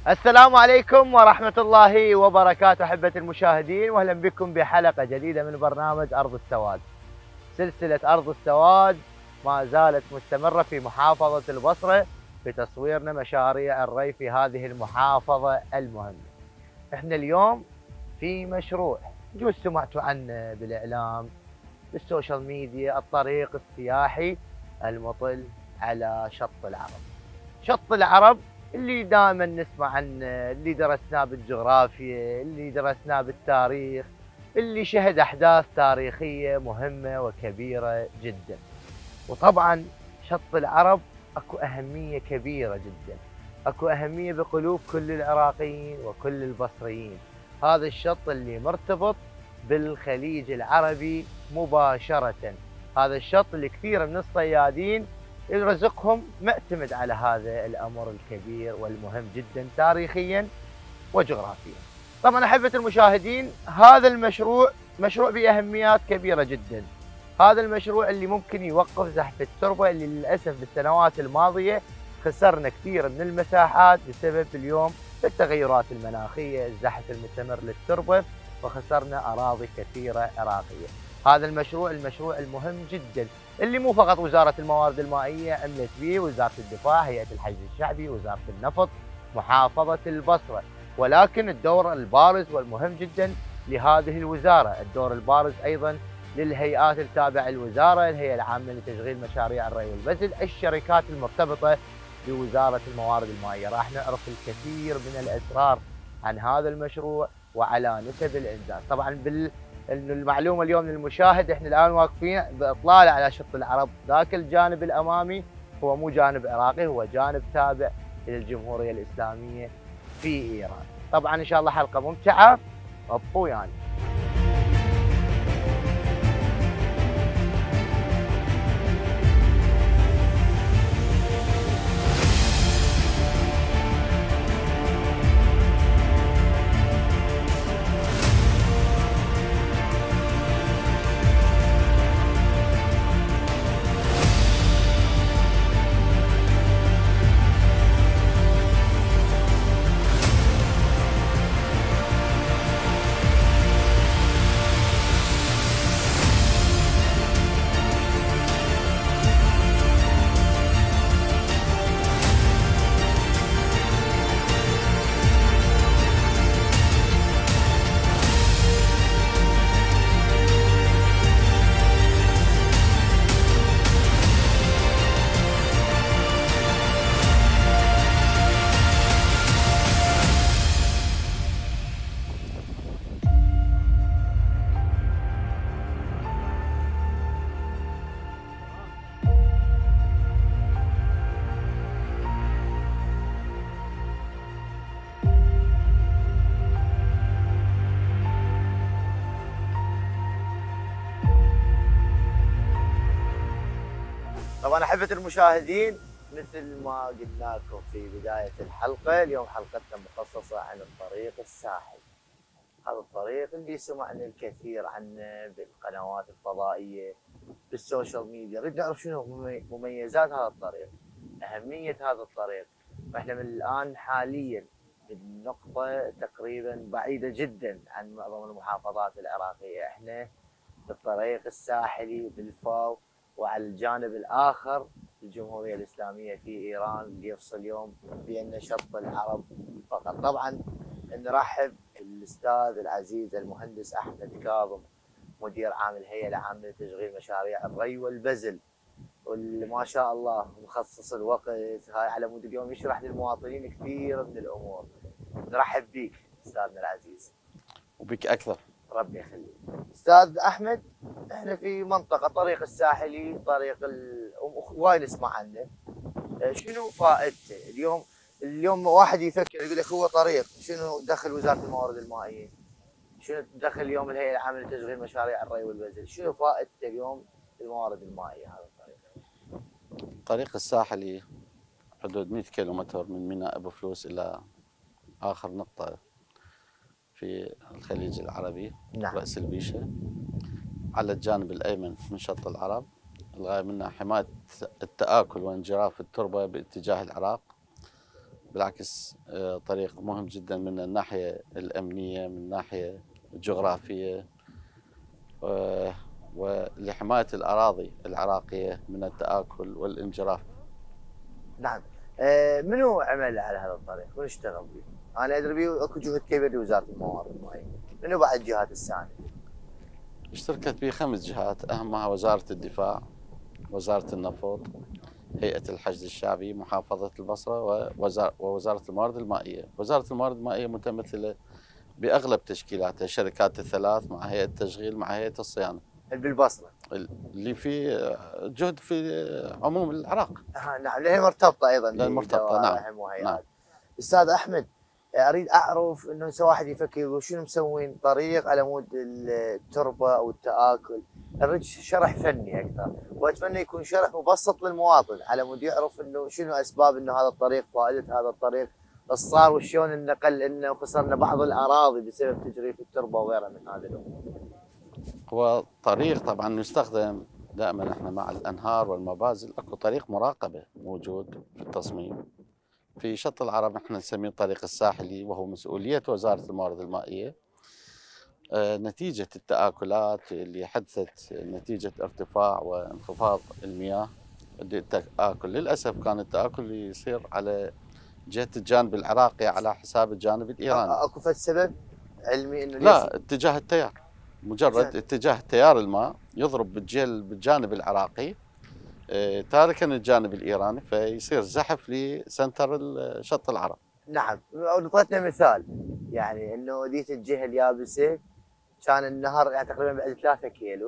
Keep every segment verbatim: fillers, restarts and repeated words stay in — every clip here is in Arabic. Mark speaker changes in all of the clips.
Speaker 1: السلام عليكم ورحمة الله وبركاته أحبة المشاهدين، وأهلا بكم بحلقة جديدة من برنامج أرض السواد. سلسلة أرض السواد ما زالت مستمرة في محافظة البصرة بتصويرنا مشاريع الري في هذه المحافظة المهمة. احنا اليوم في مشروع يجوز سمعتوا عنه بالإعلام بالسوشيال ميديا، الطريق السياحي المطل على شط العرب. شط العرب اللي دائما نسمع عنه، اللي درسناه بالجغرافيا، اللي درسناه بالتاريخ، اللي شهد احداث تاريخيه مهمه وكبيره جدا. وطبعا شط العرب اكو اهميه كبيره جدا، اكو اهميه بقلوب كل العراقيين وكل البصريين. هذا الشط اللي مرتبط بالخليج العربي مباشره، هذا الشط اللي كثير من الصيادين رزقهم معتمد على هذا الامر الكبير والمهم جدا تاريخيا وجغرافيا. طبعا احبه المشاهدين، هذا المشروع مشروع باهميات كبيره جدا. هذا المشروع اللي ممكن يوقف زحف التربه اللي للاسف بالسنوات الماضيه خسرنا كثير من المساحات بسبب اليوم التغيرات المناخيه، الزحف المستمر للتربه، وخسرنا اراضي كثيره عراقيه. هذا المشروع المشروع المهم جدا اللي مو فقط وزارة الموارد المائية عملت به، وزارة الدفاع، هيئة الحشد الشعبي، وزارة النفط، محافظة البصرة، ولكن الدور البارز والمهم جدا لهذه الوزارة، الدور البارز أيضا للهيئات التابعة للوزارة، الهيئة العامة لتشغيل مشاريع الري والبذل، الشركات المرتبطة بوزارة الموارد المائية. راح نعرف الكثير من الأسرار عن هذا المشروع وعلى نسب الإنجاز. طبعا بال انه المعلومه اليوم للمشاهد، احنا الان واقفين باطلاله على شط العرب، ذاك الجانب الامامي هو مو جانب عراقي، هو جانب تابع للجمهوريه الاسلاميه في ايران. طبعا ان شاء الله حلقه ممتعه، ابقوا يعني. طبعا احبه المشاهدين، مثل ما قلنا لكم في بدايه الحلقه، اليوم حلقتنا مخصصه عن الطريق الساحلي. هذا الطريق اللي سمعنا الكثير عنه بالقنوات الفضائيه، بالسوشيال ميديا. نريد نعرف شنو مميزات هذا الطريق، اهميه هذا الطريق. واحنا من الان حاليا بالنقطه تقريبا بعيده جدا عن معظم المحافظات العراقيه، احنا بالطريق الساحلي بالفاو، وعلى الجانب الآخر الجمهورية الإسلامية في إيران، اللي يفصل اليوم بين شط العرب فقط. طبعا نرحب الأستاذ العزيز المهندس أحمد كاظم، مدير عام الهيئة العامة لتشغيل مشاريع الري والبذل، واللي ما شاء الله مخصص الوقت هاي على مود اليوم يشرح للمواطنين كثير من الأمور. نرحب بك أستاذنا العزيز.
Speaker 2: وبك أكثر.
Speaker 1: ربي يخليك. استاذ احمد، احنا في منطقه طريق الساحلي، طريق ال... وايد نسمع عنه، شنو فائدته؟ اليوم اليوم واحد يفكر يقول لك هو طريق، شنو دخل وزاره الموارد المائيه؟ شنو دخل اليوم الهيئه العامه لتشغيل مشاريع الري والبذل؟ شنو فائدته اليوم الموارد المائيه هذا الطريق؟
Speaker 2: الطريق الساحلي حدود مئة كيلومتر من ميناء ابو فلوس الى اخر نقطه في الخليج العربي. نعم. رأس البيشة على الجانب الأيمن من شط العرب. الغاية منها حماية التآكل وانجراف التربة باتجاه العراق، بالعكس طريق مهم جدا من الناحية الأمنية، من الناحية الجغرافية، ولحماية الأراضي العراقية من التآكل والانجراف.
Speaker 1: نعم. منو عمل على هذا الطريق؟ منو اشتغل به؟ أنا أدري به اكو جهد كبير لوزارة الموارد المائية، منو بعد الجهات الساندة؟
Speaker 2: اشتركت به خمس جهات، أهمها وزارة الدفاع، وزارة النفط، هيئة الحشد الشعبي، محافظة البصرة، ووزارة الموارد المائية. وزارة الموارد المائية متمثلة بأغلب تشكيلاتها، الشركات الثلاث مع هيئة التشغيل مع هيئة الصيانة.
Speaker 1: بالبصرة
Speaker 2: اللي في جهد في عموم العراق.
Speaker 1: آه نعم، لأنها مرتبطة أيضا
Speaker 2: مرتبطة. نعم.
Speaker 1: نعم. أستاذ أحمد، اريد اعرف انه هسه واحد يفكر يقول شنو مسوين طريق على مود التربه او التاكل، اريد شرح فني اكثر، واتمنى يكون شرح مبسط للمواطن على مود يعرف انه شنو اسباب انه هذا الطريق، فائده هذا الطريق صار، وشلون النقل انه خسرنا بعض الاراضي بسبب تجريف التربه وغيرها من هذه الامور.
Speaker 2: هو طريق طبعا يستخدم دائما احنا مع الانهار والمبازل، اكو طريق مراقبه موجود في التصميم. في شط العرب احنا نسميه الطريق الساحلي، وهو مسؤوليه وزاره الموارد المائيه. آه نتيجه التآكلات اللي حدثت نتيجه ارتفاع وانخفاض المياه، التآكل للاسف كان التآكل يصير على جهه الجانب العراقي على حساب الجانب الايراني.
Speaker 1: اكو فد سبب علمي انه
Speaker 2: لا، اتجاه التيار، مجرد جهد. اتجاه تيار الماء يضرب بالجانب العراقي تاركا الجانب الايراني، فيصير زحف لسنتر شط العرب.
Speaker 1: نعم، اعطيتنا مثال يعني انه ذيك الجهه اليابسه كان النهر يعني تقريبا بعد ثلاثة كيلو.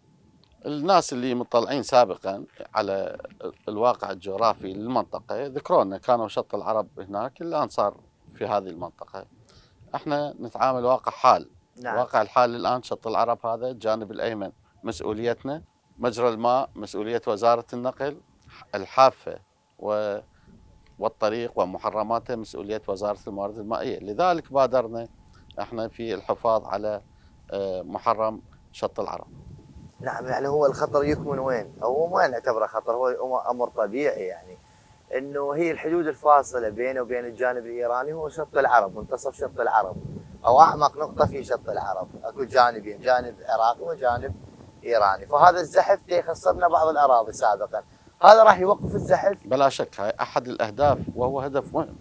Speaker 2: الناس اللي مطلعين سابقا على الواقع الجغرافي للمنطقه ذكروا لنا كانوا شط العرب هناك، الان صار في هذه المنطقه. احنا نتعامل واقع حال. نعم. واقع الحال الان شط العرب هذا الجانب الايمن مسؤوليتنا، مجرى الماء مسؤوليه وزاره النقل، الحافه و والطريق ومحرماته مسؤوليه وزاره الموارد المائيه، لذلك بادرنا احنا في الحفاظ على محرم شط العرب.
Speaker 1: نعم، يعني هو الخطر يكمن وين؟ او ما نعتبره خطر، هو امر طبيعي يعني انه هي الحدود الفاصله بينه وبين الجانب الايراني هو شط العرب، منتصف شط العرب او اعمق نقطه في شط العرب، اكو جانبين، جانب عراقي وجانب ايراني، فهذا الزحف يخسرنا بعض الاراضي سابقا، هذا راح يوقف الزحف؟
Speaker 2: بلا شك، هاي احد الاهداف وهو هدف مهم.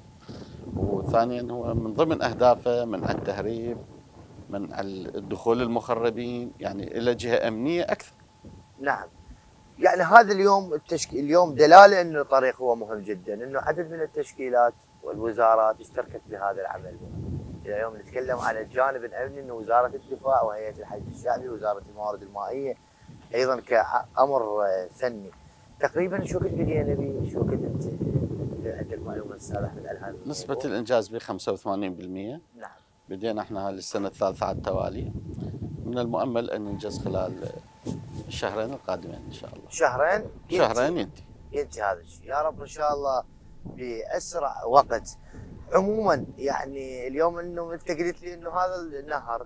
Speaker 2: وثانيا هو من ضمن اهدافه منع التهريب، منع الدخول المخربين، يعني الى جهه امنيه اكثر.
Speaker 1: نعم. يعني هذا اليوم التشكيل اليوم دلاله انه الطريق هو مهم جدا، انه عدد من التشكيلات والوزارات اشتركت بهذا العمل. اذا اليوم نتكلم على الجانب الامني انه وزاره الدفاع وهيئه الحشد الشعبي ووزاره الموارد المائيه ايضا كامر فني. تقريبا شو كنت بدينا به؟ شو كنت انت عندك معلومه استاذ احمد على هذا؟
Speaker 2: نسبه الانجاز ب خمسة وثمانين بالمئة.
Speaker 1: نعم.
Speaker 2: بدينا احنا للسنه الثالثه على التوالي، من المؤمل ان ننجز خلال الشهرين القادمين ان شاء الله.
Speaker 1: شهرين؟
Speaker 2: شهرين ينتهي.
Speaker 1: ينتهي هذا الشيء، يا رب ان شاء الله باسرع وقت. عموما يعني اليوم انه انت قلت لي انه هذا النهر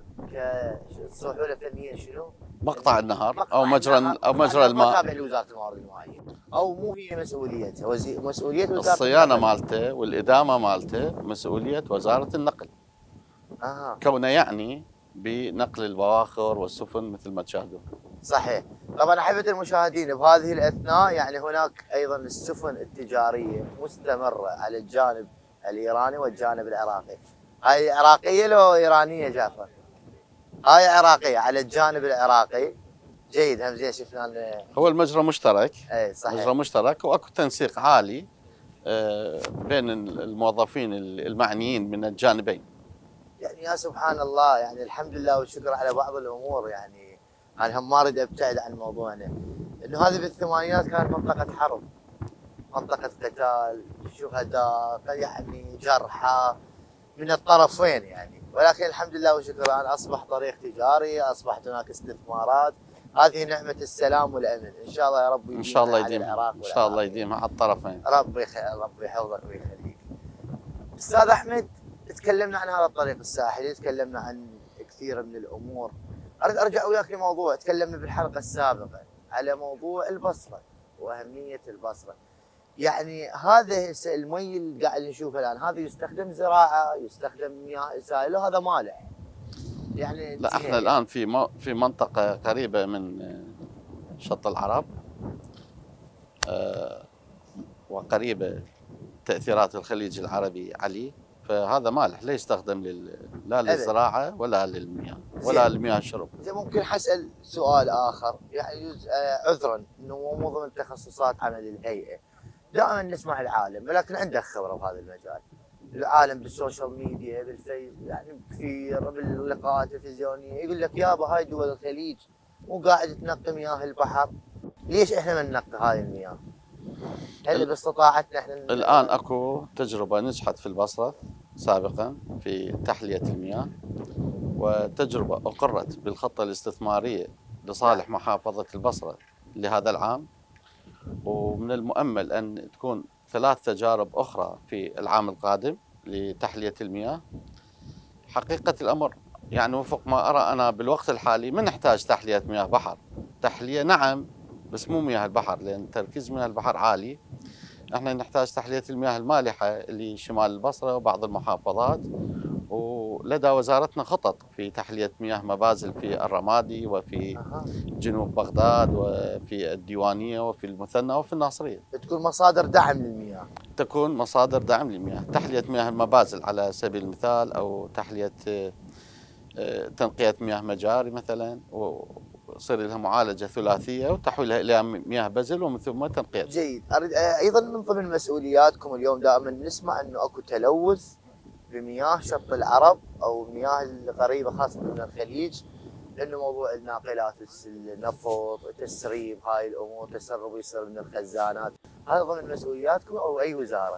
Speaker 1: كسهوله فنيه شنو؟
Speaker 2: مقطع النهر
Speaker 1: مقطع
Speaker 2: او مجرى
Speaker 1: النهر
Speaker 2: او مجرى الماء
Speaker 1: ما تابع لوزاره الموارد المائيه، او مو هي مسؤوليتها، وزي... مسؤوليه وزاره
Speaker 2: الصيانه مالته والادامه مالته مسؤوليه وزاره النقل.
Speaker 1: آه.
Speaker 2: كونه يعني بنقل البواخر والسفن مثل ما تشاهدون.
Speaker 1: صحيح. طبعا احبه المشاهدين بهذه الاثناء يعني هناك ايضا السفن التجاريه مستمره على الجانب الايراني والجانب العراقي. هاي عراقيه لو ايرانيه جعفر؟ هاي عراقيه على الجانب العراقي. جيد، هم زين شفنا
Speaker 2: هو المجرى مشترك.
Speaker 1: اي صحيح.
Speaker 2: مجرى مشترك واكو تنسيق عالي بين الموظفين المعنيين من الجانبين.
Speaker 1: يعني يا سبحان الله، يعني الحمد لله والشكر على بعض الامور. يعني انا هم ما اريد ابتعد عن موضوعنا، انه هذه بالثمانينات كانت منطقه حرب، منطقه قتال، شهداء، يعني جرحى من الطرفين يعني، ولكن الحمد لله والشكر الان اصبح طريق تجاري، اصبحت هناك استثمارات، هذه نعمه السلام والامن، ان شاء الله يا رب يديمها.
Speaker 2: ان شاء الله يديمها،
Speaker 1: العراق
Speaker 2: ان شاء الله يديمها على الطرفين.
Speaker 1: ربي ربي يحفظك ويخليك. استاذ احمد، تكلمنا عن هذا الطريق الساحلي، تكلمنا عن كثير من الامور، اريد ارجع وياك لموضوع تكلمنا بالحلقه السابقه على موضوع البصره واهميه البصره. يعني هذا هسه المي اللي قاعد نشوفه الان هذا يستخدم زراعه، يستخدم مياه اسائل، وهذا مالح. يعني
Speaker 2: لا احنا الان في في منطقه قريبه من شط العرب آه وقريبه تاثيرات الخليج العربي عليه، فهذا مالح لا يستخدم لل... لا للزراعه ولا للمياه ولا للمياه الشرب.
Speaker 1: ممكن حسأل سؤال اخر يعني عذرا انه مو ضمن تخصصات عمل الهيئه. دائما نسمع العالم ولكن عنده خبره بهذا المجال. العالم بالسوشيال ميديا بالفيس يعني كثير باللقاءات التلفزيونيه يقول لك يابا هاي دول الخليج مو قاعد تنقي مياه البحر، ليش احنا ما ننقي هاي المياه؟ هل باستطاعتنا احنا
Speaker 2: الان اكو تجربه نجحت في البصره سابقا في تحليه المياه، وتجربه اقرت بالخطه الاستثماريه لصالح محافظه البصره لهذا العام، ومن المؤمل ان تكون ثلاث تجارب اخرى في العام القادم لتحليه المياه. حقيقه الامر يعني وفق ما ارى انا بالوقت الحالي ما نحتاج تحليه مياه بحر، تحليه نعم بس مو مياه البحر لان تركيز مياه البحر عالي. احنا نحتاج تحليه المياه المالحه لشمال البصره وبعض المحافظات، ولدى وزارتنا خطط في تحليه مياه مبازل في الرمادي وفي جنوب بغداد وفي الديوانيه وفي المثنى وفي الناصريه.
Speaker 1: تكون مصادر دعم للمياه.
Speaker 2: تكون مصادر دعم للمياه، تحليه مياه المبازل على سبيل المثال، او تحليه تنقيه مياه مجاري مثلا ويصير لها معالجه ثلاثيه وتحويلها الى مياه بزل ومن ثم تنقيه.
Speaker 1: جيد. اريد ايضا من ضمن مسؤولياتكم اليوم دائما نسمع انه اكو تلوث بمياه شط العرب او المياه القريبه خاصه من الخليج، لانه موضوع الناقلات النفط، تسريب هاي الامور، تسرب يصير من الخزانات، هذا ضمن مسؤولياتكم او اي وزاره؟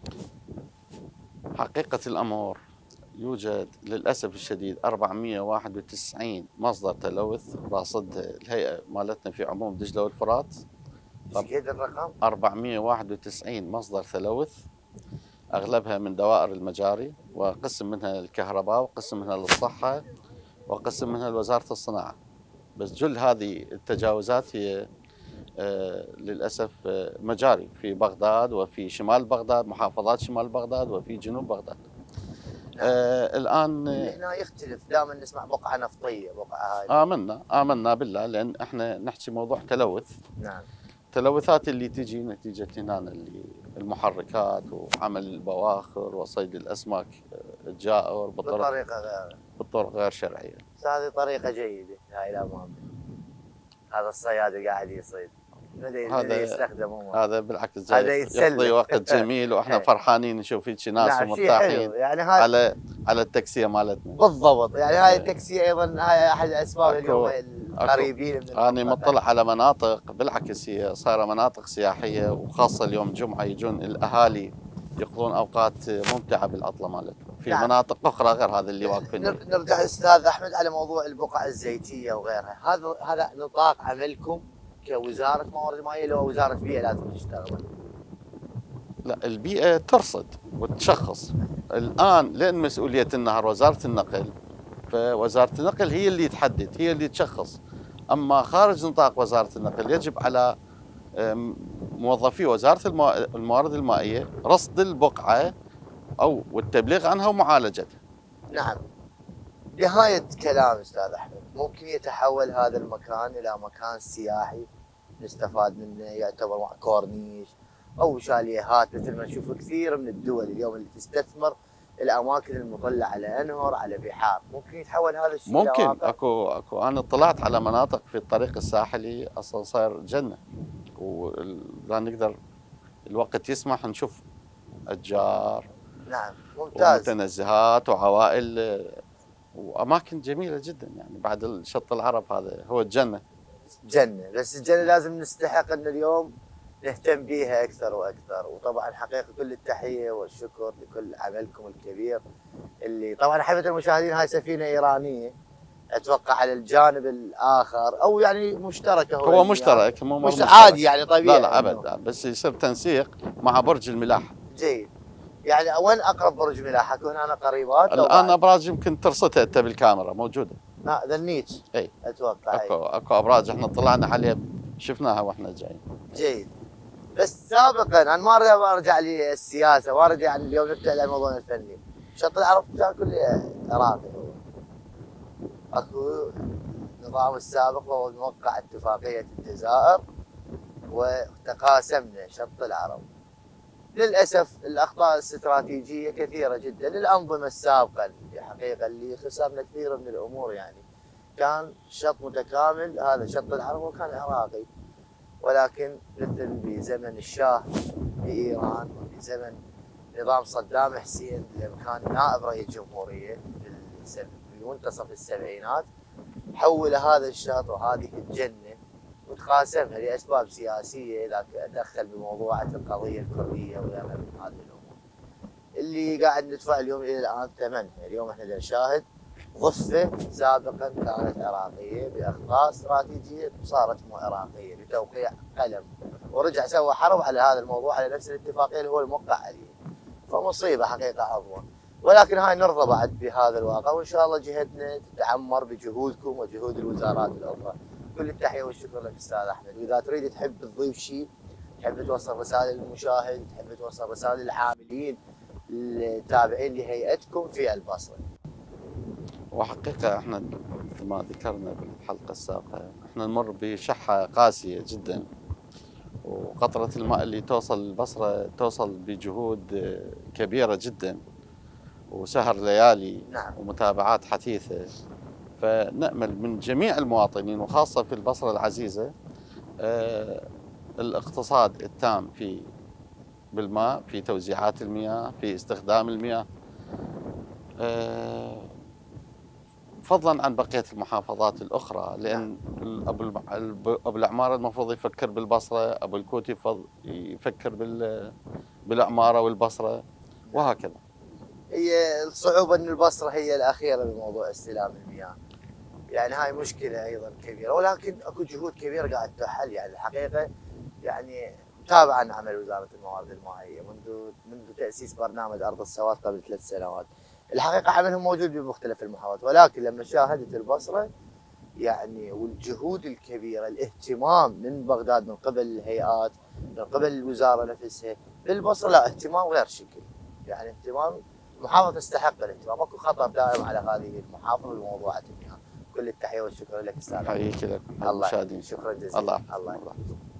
Speaker 2: حقيقه الامر يوجد للاسف الشديد أربعمئة وواحد وتسعين مصدر تلوث راصدها الهيئه مالتنا في عموم دجله والفرات.
Speaker 1: ايش قد الرقم؟
Speaker 2: أربعمئة وواحد وتسعين مصدر تلوث، اغلبها من دوائر المجاري، وقسم منها الكهرباء وقسم منها للصحه وقسم منها لوزاره الصناعه. بس جل هذه التجاوزات هي آه للاسف آه مجاري في بغداد وفي شمال بغداد، محافظات شمال بغداد وفي جنوب بغداد. آه الان
Speaker 1: هنا يختلف، دائما نسمع بقعه نفطيه، بقعه هاي.
Speaker 2: امنا امنا بالله لان احنا نحكي موضوع تلوث.
Speaker 1: نعم.
Speaker 2: التلوثات اللي تجي نتيجه هنا اللي المحركات وعمل البواخر وصيد الاسماك الجائر
Speaker 1: بالطرق بطريقه غير
Speaker 2: بالطرق غير شرعيه.
Speaker 1: هذه طريقه جيده هاي الامانه. هذا الصياد اللي قاعد يصيد هذا يستخدمه،
Speaker 2: هذا بالعكس جاي يقضي وقت جميل واحنا فرحانين نشوف هيك ناس
Speaker 1: نعم
Speaker 2: ومرتاحين يعني على على التكسيه مالتنا.
Speaker 1: بالضبط، يعني هاي التكسيه ايضا هاي احد الاسباب اليوم القريبين من
Speaker 2: انا مطلع على مناطق بالعكس هي صايره مناطق سياحيه، وخاصه اليوم الجمعه يجون الاهالي يقضون اوقات ممتعه بالعطله مالتهم في نعم. مناطق اخرى غير هذا اللي واقفين.
Speaker 1: نرجع استاذ احمد على موضوع البقع الزيتيه وغيرها، هذا هذا نطاق عملكم كوزاره موارد المائيه لو وزاره بيئه لازم تشتغل؟
Speaker 2: لا البيئه ترصد وتشخص. الان لان مسؤوليه النهر وزاره النقل، فوزاره النقل هي اللي تحدد، هي اللي تشخص. اما خارج نطاق وزاره النقل يجب على موظفي وزاره الموارد المائيه رصد البقعه او والتبليغ عنها ومعالجتها.
Speaker 1: نعم. نهايه كلام استاذ احمد، ممكن يتحول هذا المكان الى مكان سياحي نستفاد منه، يعتبر كورنيش او شاليهات مثل ما نشوف كثير من الدول اليوم اللي تستثمر الاماكن المطله على انهر على بحار، ممكن يتحول هذا الشيء؟
Speaker 2: ممكن. اكو اكو انا اطلعت على مناطق في الطريق الساحلي اصلا صار جنه، ولا نقدر الوقت يسمح نشوف اشجار.
Speaker 1: نعم ممتاز.
Speaker 2: ومتنزهات وعوائل واماكن جميله جدا، يعني بعد شط العرب هذا هو الجنه.
Speaker 1: جنه، بس الجنه لازم نستحق ان اليوم نهتم بيها اكثر واكثر، وطبعا حقيقه كل التحيه والشكر لكل عملكم الكبير اللي طبعا حبة المشاهدين هاي سفينه ايرانيه اتوقع على الجانب الاخر او يعني مشتركه.
Speaker 2: هو, هو مشترك مو
Speaker 1: مش عادي يعني طبيعي.
Speaker 2: لا لا ابدا، بس يصير تنسيق مع برج الملاحه.
Speaker 1: جيد. يعني وين اقرب برج ملاحه؟ اكو هنا قريبات؟
Speaker 2: الان ابراج يمكن ترصدها انت بالكاميرا موجوده.
Speaker 1: لا ذنيتش.
Speaker 2: اي
Speaker 1: اتوقع
Speaker 2: اكو اكو ابراج احنا طلعنا عليها شفناها واحنا جايين.
Speaker 1: جيد. بس سابقا انا ما اريد ما ارجع للسياسه، ما اريد يعني اليوم نبتعد عن موضوعنا الفني. شط العرب كان كله عراقي هو. اكو النظام السابق وهو موقع اتفاقيه الجزائر وتقاسمنا شط العرب. للاسف الاخطاء الاستراتيجيه كثيره جدا للانظمه السابقه الحقيقه اللي خسرنا كثير من الامور يعني. كان شط متكامل هذا شط العرب وكان عراقي، ولكن مثل بزمن الشاه بايران وبزمن نظام صدام حسين لما كان نائب رئيس جمهوريه في منتصف السبعينات، حول هذا الشط وهذه الجنه وتقاسمها لاسباب سياسيه، دخل بموضوعات القضيه الكرديه وغيرها من هذه الامور اللي قاعد ندفع اليوم الى الان ثمنها. اليوم احنا نشاهد ضفه سابقا كانت عراقيه باخطاء استراتيجيه صارت مو عراقيه بتوقيع قلم، ورجع سوى حرب على هذا الموضوع على نفس الاتفاقيه اللي هو الموقع عليه. فمصيبه حقيقه عظمى، ولكن هاي نرضى بعد بهذا الواقع، وان شاء الله جهتنا تتعمر بجهودكم وجهود الوزارات الاخرى. كل التحيه والشكر لك استاذ احمد، واذا تريد تحب تضيف شيء، تحب توصل رساله للمشاهد، تحب توصل رساله للعاملين التابعين لهيئتكم في البصره.
Speaker 2: وحقيقة احنا مثل ما ذكرنا بالحلقة السابقة احنا نمر بشحة قاسية جدا، وقطرة الماء اللي توصل البصرة توصل بجهود كبيرة جدا وسهر ليالي.
Speaker 1: نعم.
Speaker 2: ومتابعات حثيثة. فنأمل من جميع المواطنين وخاصة في البصرة العزيزة اه الاقتصاد التام في بالماء، في توزيعات المياه، في استخدام المياه، اه فضلا عن بقية المحافظات الأخرى، لأن أبو أبو العمارة المفروض يفكر بالبصرة، أبو الكوت يفكر بالعمارة والبصرة وهكذا.
Speaker 1: هي الصعوبة أن البصرة هي الأخيرة بموضوع استلام المياه، يعني هاي مشكلة أيضا كبيرة، ولكن أكو جهود كبيرة قاعد تحل يعني الحقيقة. يعني تابعا عمل وزارة الموارد المائية منذ منذ تأسيس برنامج أرض السواد قبل ثلاث سنوات. الحقيقة عملهم موجود بمختلف المحافظات، ولكن لما شاهدت البصرة يعني والجهود الكبيرة، الاهتمام من بغداد من قبل الهيئات من قبل الوزارة نفسها بالبصرة، لا اهتمام غير شكل، يعني اهتمام محافظة تستحق الاهتمام. اكو خطر دائم على هذه المحافظة بموضوعات المياه. كل التحية والشكر لك استاذ.
Speaker 2: حييك لك
Speaker 1: الله، شكرا جزيلا.
Speaker 2: الله
Speaker 1: الله, الله.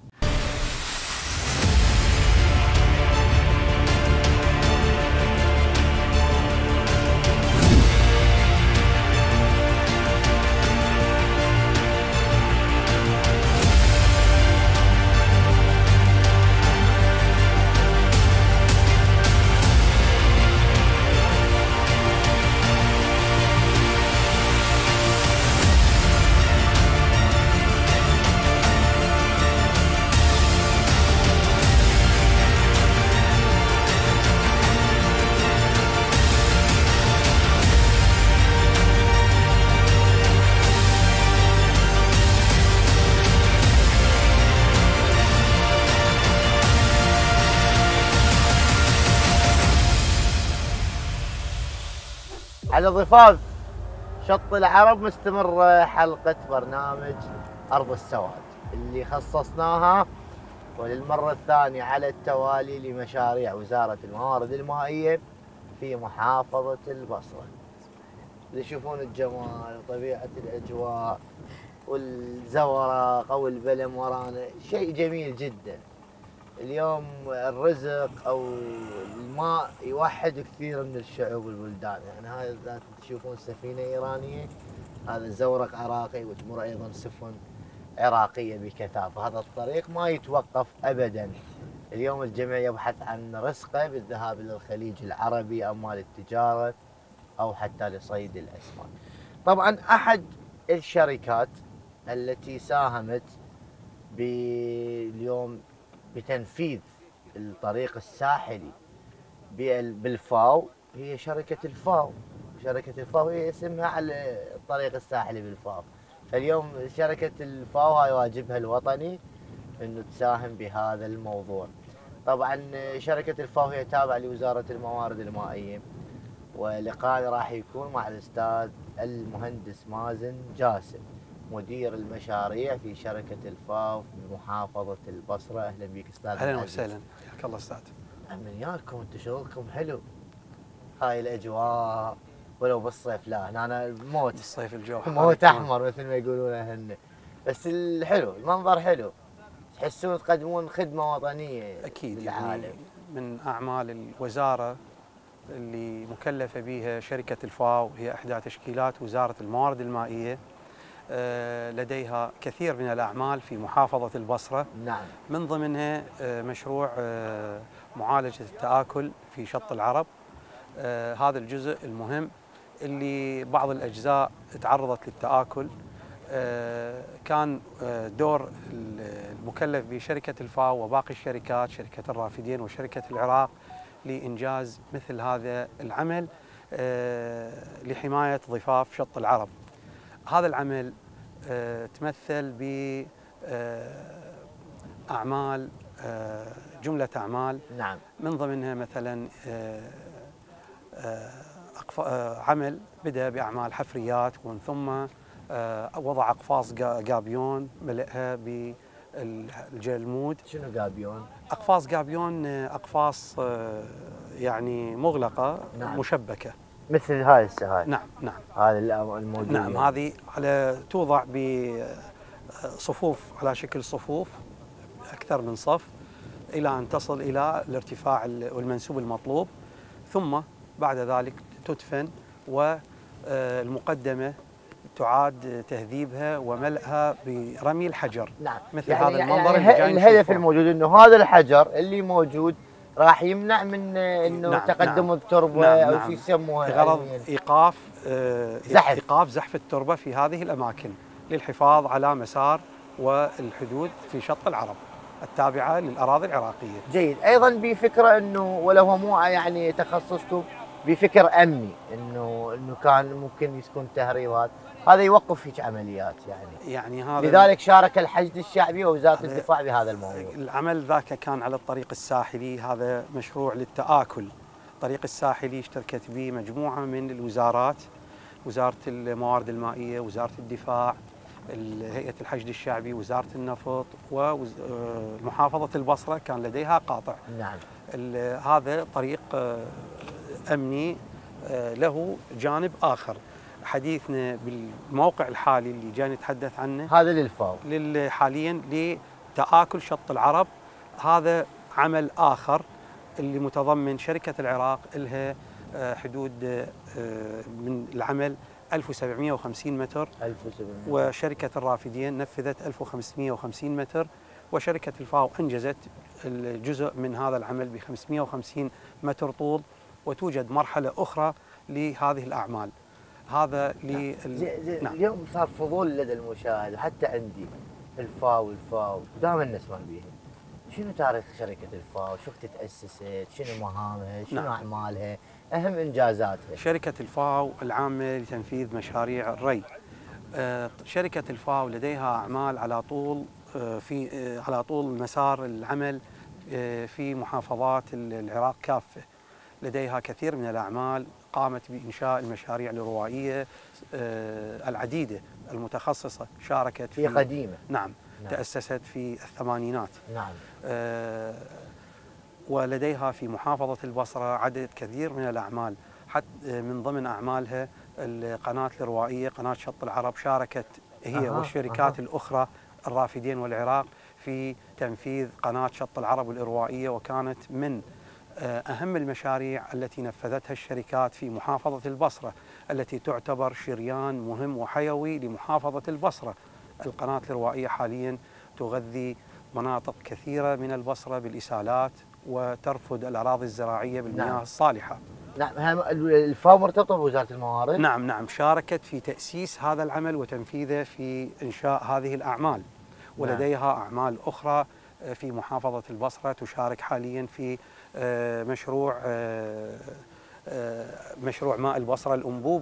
Speaker 1: على ضفاف شط العرب مستمر حلقة برنامج أرض السواد اللي خصصناها وللمرة الثانية على التوالي لمشاريع وزارة الموارد المائية في محافظة البصرة. اللي يشوفون الجمال وطبيعة الأجواء والزورق أو البلم ورانا شيء جميل جدا. اليوم الرزق او الماء يوحد كثير من الشعوب والبلدان، يعني هاي تشوفون سفينه ايرانيه، هذا زورق عراقي وتمر ايضا سفن عراقيه بكثافه. هذا الطريق ما يتوقف ابدا. اليوم الجميع يبحث عن رزقه بالذهاب الى الخليج العربي اما للتجاره او حتى لصيد الاسماك. طبعا احد الشركات التي ساهمت باليوم بتنفيذ الطريق الساحلي بالفاو هي شركة الفاو. شركة الفاو هي اسمها على الطريق الساحلي بالفاو. فاليوم شركة الفاو هاي واجبها الوطني انه تساهم بهذا الموضوع. طبعا شركة الفاو هي تابعة لوزارة الموارد المائية، ولقائي راح يكون مع الاستاذ المهندس مازن جاسم مدير المشاريع في شركة الفاو في محافظة البصرة. أهلا بك أستاذ.
Speaker 3: أهلا وسهلا، حياك الله أستاذ.
Speaker 1: من ياكم أنتم شغلكم حلو، هاي الأجواء ولو بالصيف، لا هنا أنا موت
Speaker 3: بالصيف الجو
Speaker 1: موت أحمر مثل ما يقولون هن، بس الحلو المنظر حلو، تحسون تقدمون خدمة وطنية
Speaker 3: أكيد
Speaker 1: للعالم.
Speaker 3: يعني من أعمال الوزارة اللي مكلفة بها شركة الفاو، هي إحدى تشكيلات وزارة الموارد المائية. لديها كثير من الأعمال في محافظة البصرة.
Speaker 1: نعم.
Speaker 3: من ضمنها مشروع معالجة التآكل في شط العرب. هذا الجزء المهم اللي بعض الأجزاء تعرضت للتآكل. كان دور المكلف بشركة الفاو وباقي الشركات، شركة الرافدين وشركة العراق، لإنجاز مثل هذا العمل لحماية ضفاف شط العرب. هذا العمل تمثل بأعمال، جملة أعمال.
Speaker 1: نعم.
Speaker 3: من ضمنها مثلا عمل بدأ بأعمال حفريات، ومن ثم وضع أقفاص جابيون ملئها بالجلمود.
Speaker 1: شنو جابيون؟
Speaker 3: أقفاص جابيون أقفاص يعني مغلقة. نعم. مشبكة
Speaker 1: مثل هاي السهاي.
Speaker 3: نعم نعم.
Speaker 1: هذه الموجودة.
Speaker 3: نعم، هذه على توضع بصفوف على شكل صفوف أكثر من صف إلى أن تصل إلى الارتفاع والمنسوب المطلوب، ثم بعد ذلك تدفن، والمقدمة تعاد تهذيبها وملئها برمي الحجر.
Speaker 1: نعم.
Speaker 3: مثل
Speaker 1: يعني
Speaker 3: هذا
Speaker 1: يعني
Speaker 3: المنظر
Speaker 1: يعني
Speaker 3: اللي جاي
Speaker 1: الهدف الموجود انه هذا الحجر اللي موجود راح يمنع من انه
Speaker 3: نعم
Speaker 1: تقدم
Speaker 3: نعم
Speaker 1: التربه.
Speaker 3: نعم
Speaker 1: او
Speaker 3: نعم.
Speaker 1: شو يسموها،
Speaker 3: بغرض ايقاف آه
Speaker 1: زحف
Speaker 3: ايقاف زحف التربه في هذه الاماكن للحفاظ على مسار والحدود في شط العرب التابعه للاراضي العراقيه.
Speaker 1: جيد. ايضا بفكره انه ولو هو مو يعني تخصصكم، بفكر امني انه انه كان ممكن يكون تهريبات، هذا يوقف هيك عمليات يعني.
Speaker 3: يعني هذا
Speaker 1: لذلك شارك الحشد الشعبي ووزاره الدفاع بهذا الموضوع.
Speaker 3: العمل ذاك كان على الطريق الساحلي، هذا مشروع للتآكل. الطريق الساحلي اشتركت به مجموعه من الوزارات، وزاره الموارد المائيه، وزاره الدفاع، هيئه الحشد الشعبي، وزاره النفط، ومحافظه البصره كان لديها قاطع.
Speaker 1: نعم.
Speaker 3: هذا طريق امني له جانب اخر. حديثنا بالموقع الحالي اللي جاي نتحدث عنه
Speaker 1: هذا للفاو
Speaker 3: حاليا لتآكل شط العرب. هذا عمل آخر اللي متضمن شركة العراق، لها حدود من العمل ألف وسبعمئة وخمسين متر،
Speaker 1: ألف وسبعمئة.
Speaker 3: وشركة الرافدين نفذت ألف وخمسمئة وخمسين متر، وشركة الفاو أنجزت الجزء من هذا العمل ب خمسمئة وخمسين متر طول. وتوجد مرحلة أخرى لهذه الأعمال. هذا
Speaker 1: لي نعم. اليوم صار فضول لدى المشاهد وحتى عندي، الفاو الفاو دائما نسمع بها. شنو تاريخ شركة الفاو؟ شو تأسست؟ شنو مهامها؟ شنو نعم. أعمالها؟ أهم إنجازاتها؟
Speaker 3: شركة الفاو العامة لتنفيذ مشاريع الري. شركة الفاو لديها أعمال على طول في على طول مسار العمل في محافظات العراق كافة. لديها كثير من الأعمال، قامت بإنشاء المشاريع الروائية العديدة المتخصصة، شاركت في
Speaker 1: قديمة.
Speaker 3: نعم. نعم تأسست في الثمانينات.
Speaker 1: نعم.
Speaker 3: آه ولديها في محافظة البصرة عدد كثير من الأعمال، حتى من ضمن أعمالها القناة الروائية قناة شط العرب، شاركت هي أه والشركات أه. الأخرى الرافدين والعراق في تنفيذ قناة شط العرب الإروائية، وكانت من أهم المشاريع التي نفذتها الشركات في محافظة البصرة، التي تعتبر شريان مهم وحيوي لمحافظة البصرة. القناة الروائية حاليا تغذي مناطق كثيرة من البصرة بالإسالات، وترفد الأراضي الزراعية بالمياه نعم. الصالحة.
Speaker 1: نعم. الفاو مرتبطة بوزارة الموارد؟
Speaker 3: نعم نعم، شاركت في تأسيس هذا العمل وتنفيذه في إنشاء هذه الأعمال. ولديها أعمال أخرى في محافظة البصرة، تشارك حاليا في مشروع مشروع ماء البصرة الأنبوبي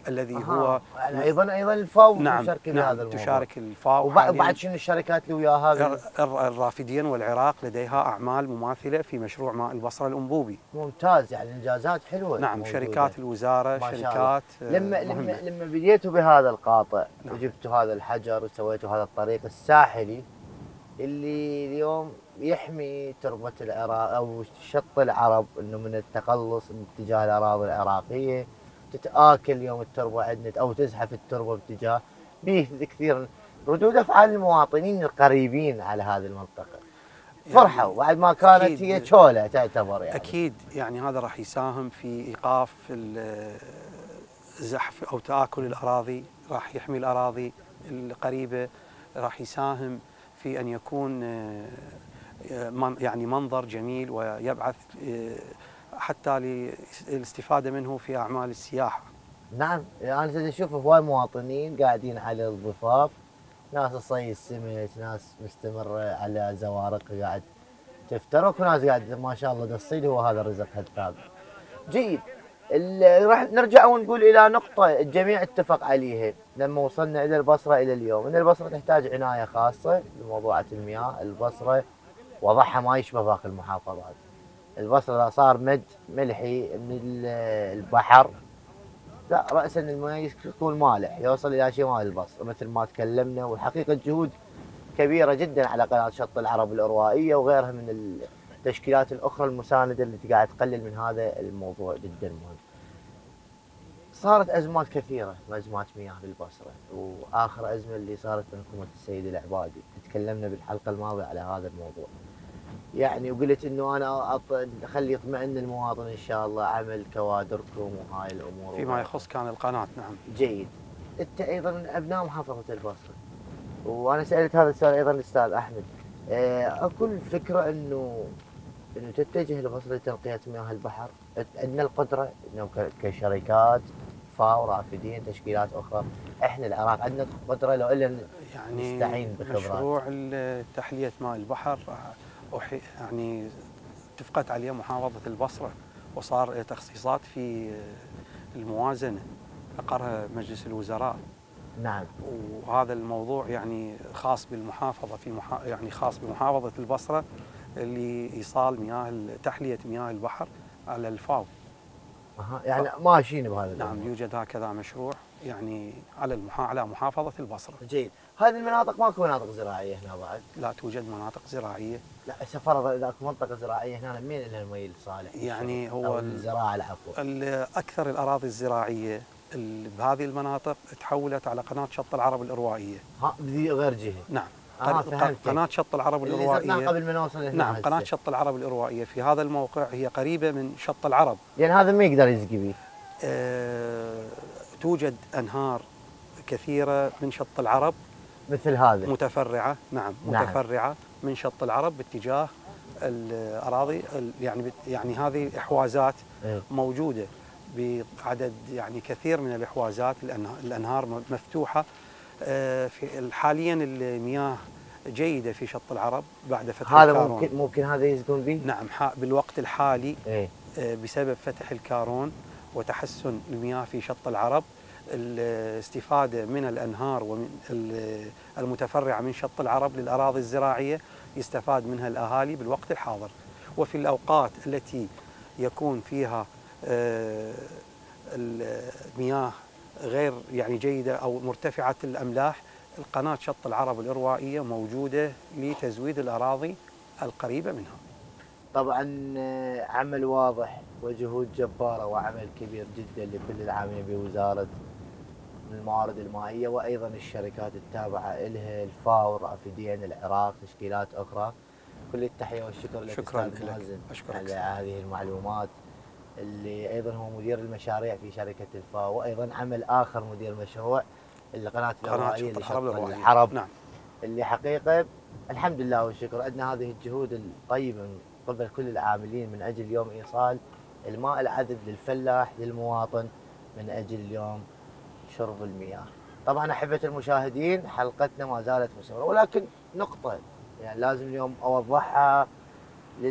Speaker 3: الذي أه. هو
Speaker 1: يعني ايضا ايضا الفاو
Speaker 3: نعم
Speaker 1: مشاركه
Speaker 3: نعم
Speaker 1: بهذا الموضوع.
Speaker 3: تشارك الفاو.
Speaker 1: وبعد شنو الشركات اللي وياها؟
Speaker 3: الرافدين والعراق لديها اعمال مماثله في مشروع ماء البصره الانبوبي.
Speaker 1: ممتاز، يعني انجازات حلوه.
Speaker 3: نعم موجودة. شركات الوزاره شركات
Speaker 1: لما
Speaker 3: مهمة.
Speaker 1: لما لما بديتوا بهذا القاطع
Speaker 3: نعم.
Speaker 1: وجبتوا هذا الحجر وسويتوا هذا الطريق الساحلي اللي اليوم يحمي تربه العراق او شط العرب انه من التقلص باتجاه الاراضي العراقيه، تتآكل اليوم التربه عندنا او تزحف التربه باتجاه به كثير ردود افعال المواطنين القريبين على هذه المنطقه. فرحوا يعني بعد ما كانت هي شوله تعتبر يعني.
Speaker 3: اكيد يعني هذا راح يساهم في ايقاف الزحف او تآكل الاراضي، راح يحمي الاراضي القريبه، راح يساهم في ان يكون يعني منظر جميل ويبعث حتى للاستفاده منه في اعمال السياحه.
Speaker 1: نعم انا اشوف هواي مواطنين قاعدين على الضفاف، ناس تصيد سمك، ناس مستمره على زوارق قاعد تفترق، وناس قاعد ما شاء الله تصيد، هو هذا الرزق الثابت. جيد. راح نرجع ونقول الى نقطه الجميع اتفق عليها لما وصلنا الى البصره الى اليوم، ان البصره تحتاج عنايه خاصه بموضوعه المياه. البصره وضعها ما يشبه باقي المحافظات. البصره صار مد ملحي من البحر، لا راسا المياه يكون مالح يوصل الى شمال البصره مثل ما تكلمنا، والحقيقه جهود كبيره جدا على قناه شط العرب الاروائيه وغيرها من التشكيلات الاخرى المسانده اللي قاعد تقلل من هذا الموضوع جدا مهم. صارت ازمات كثيره، ازمات مياه بالبصره، واخر ازمه اللي صارت من حكومه السيد العبادي، تكلمنا بالحلقه الماضيه على هذا الموضوع. يعني وقلت انه انا اخلي يطمئن المواطن ان شاء الله عمل كوادركم وهاي الامور
Speaker 3: فيما يخص كان القناه. نعم
Speaker 1: جيد. انت ايضا من ابناء محافظه البصره، وانا سالت هذا السؤال ايضا الاستاذ احمد، اكو الفكره انه انه تتجه البصره لتنقيه مياه البحر؟ عندنا القدره انه كشركات فاو رافدين تشكيلات اخرى، احنا العراق عندنا قدره لو الا
Speaker 3: يعني
Speaker 1: نستعين بخبرات.
Speaker 3: مشروع تحليه ماء البحر يعني اتفقت عليه محافظه البصره، وصار تخصيصات في الموازنه اقرها مجلس الوزراء.
Speaker 1: نعم.
Speaker 3: وهذا الموضوع يعني خاص بالمحافظه في محا... يعني خاص بمحافظه البصره لايصال مياه تحليه مياه البحر على الفاو.
Speaker 1: اها يعني ف... ماشيين بهذا.
Speaker 3: نعم يوجد هكذا مشروع يعني على المحا... على محافظه البصره.
Speaker 1: جيد. هذه المناطق ماكو مناطق زراعيه هنا بعد؟
Speaker 3: لا توجد مناطق زراعيه.
Speaker 1: لا هسه فرض اذا اكو منطقه زراعيه هنا مين لها المي الصالح؟
Speaker 3: يعني هو
Speaker 1: أو الزراعه العفو.
Speaker 3: اكثر الاراضي الزراعيه بهذه المناطق تحولت على قناه شط العرب الاروائيه.
Speaker 1: ها بذي غير جهه.
Speaker 3: نعم.
Speaker 1: آه
Speaker 3: قناه شط العرب الاروائيه
Speaker 1: اللي قبل ما نوصل هنا.
Speaker 3: نعم قناه شط العرب الاروائيه في هذا الموقع هي قريبه من شط العرب.
Speaker 1: يعني هذا ما يقدر يسقي به.
Speaker 3: أه توجد انهار كثيره من شط العرب
Speaker 1: مثل هذا
Speaker 3: متفرعه. نعم, نعم متفرعه من شط العرب باتجاه الاراضي، يعني يعني هذه احوازات
Speaker 1: إيه؟
Speaker 3: موجوده بعدد يعني كثير من الاحوازات، الانهار مفتوحه. في حاليا المياه جيده في شط العرب بعد فتح
Speaker 1: هذا
Speaker 3: الكارون.
Speaker 1: ممكن ممكن هذا يسقون به؟
Speaker 3: نعم بالوقت الحالي
Speaker 1: إيه؟
Speaker 3: بسبب فتح الكارون وتحسن المياه في شط العرب، الاستفاده من الانهار ومن المتفرعه من شط العرب للاراضي الزراعيه يستفاد منها الاهالي بالوقت الحاضر. وفي الاوقات التي يكون فيها المياه غير يعني جيده او مرتفعه الاملاح، القناه شط العرب الاروائيه موجوده لتزويد الاراضي القريبه منها.
Speaker 1: طبعا عمل واضح وجهود جباره وعمل كبير جدا لكل العاملين بوزاره الموارد المائيه وايضا الشركات التابعه لها، الفاو، رافدين، العراق، تشكيلات اخرى. كل التحيه والشكر لك استاذ مازن على هذه المعلومات، اللي ايضا هو مدير المشاريع في شركه الفاو، وايضا عمل اخر مدير مشروع القناه الاروائيه لشط العرب.
Speaker 3: نعم.
Speaker 1: اللي حقيقه الحمد لله والشكر عندنا هذه الجهود الطيبه من قبل كل العاملين من اجل اليوم ايصال الماء العذب للفلاح للمواطن، من اجل اليوم شرب المياه. طبعا احبه المشاهدين حلقتنا ما زالت مستمره، ولكن نقطه يعني لازم اليوم اوضحها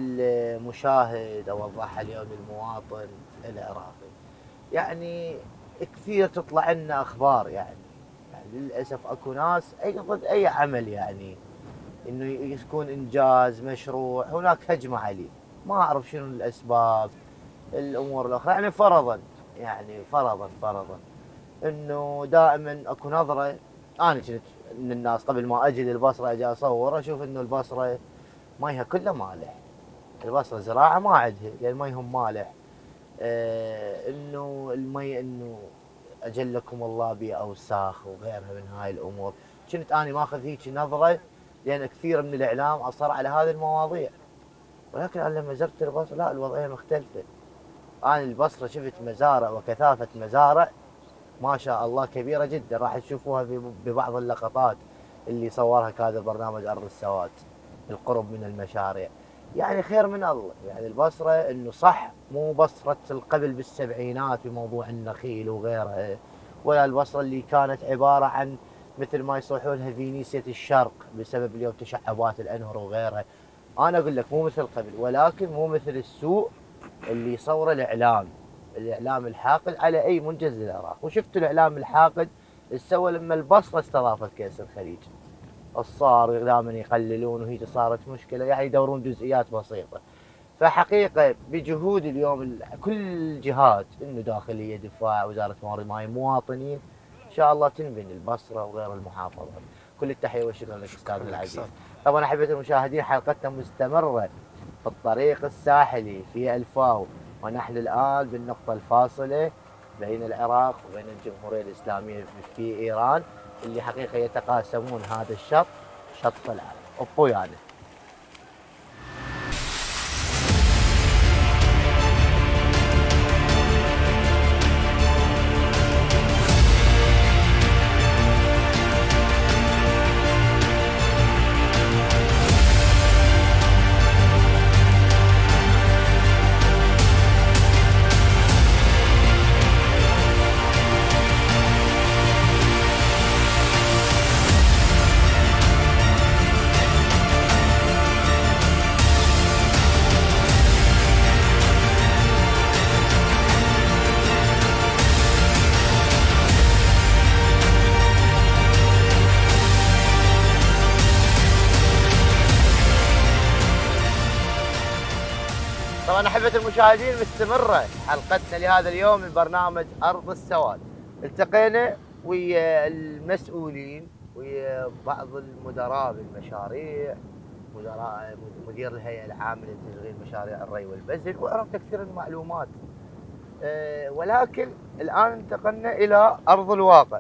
Speaker 1: للمشاهد، اوضحها اليوم للمواطن العراقي. يعني كثير تطلع لنا اخبار يعني, يعني للاسف اكو ناس اي ضد اي عمل يعني انه يكون انجاز مشروع هناك هجمه عليه، ما اعرف شنو الاسباب الامور الاخرى. يعني فرضا يعني فرضا فرضا انه دائما اكو نظره. انا كنت من الناس قبل ما اجي للبصره اجي اصور اشوف انه البصره ميها كله مالح، البصره زراعه ما عندها لان ميهم مالح. آه انه المي انه اجلكم الله باوساخ وغيرها من هاي الامور. كنت اني ماخذ هيك نظره لان كثير من الاعلام اصر على هذه المواضيع، ولكن انا لما زرت البصره لا الوضعيه مختلفه. انا البصره شفت مزارع وكثافه مزارع ما شاء الله كبيره جدا، راح تشوفوها ببعض اللقطات اللي صورها كادر برنامج ارض السواد القرب من المشاريع. يعني خير من الله. يعني البصره انه صح مو بصره القبل بالسبعينات بموضوع النخيل وغيرها، ولا البصره اللي كانت عباره عن مثل ما يصيحون لها فينيسيا الشرق بسبب اليوم تشعبات الانهر وغيرها. انا اقول لك مو مثل قبل، ولكن مو مثل السوء اللي يصوره الاعلام، الاعلام الحاقد على اي منجز للعراق. وشفت الاعلام الحاقد ايش سوى لما البصره استضافت كاس الخليج، الصار دائما يقللون وهي صارت مشكله، يعني يدورون جزئيات بسيطه. فحقيقه بجهود اليوم كل الجهات انه داخليه دفاع وزاره موارد الماء مواطنين ان شاء الله تنبني البصره وغير المحافظات. كل التحيه والشكر لك استاذنا العزيز. طبعا احبه المشاهدين حلقتنا مستمره في الطريق الساحلي في الفاو، ونحن الان بالنقطه الفاصله بين العراق وبين الجمهوريه الاسلاميه في ايران، اللي حقيقه يتقاسمون هذا الشط شط العرب. ابو يعني طبعا احبه المشاهدين مستمره حلقتنا لهذا اليوم من برنامج ارض السواد. التقينا ويا المسؤولين ويا بعض المدراء بالمشاريع، مدراء مدير الهيئه العامه لتشغيل مشاريع الري والبذل، وعرفنا كثير من المعلومات. أه ولكن الان انتقلنا الى ارض الواقع.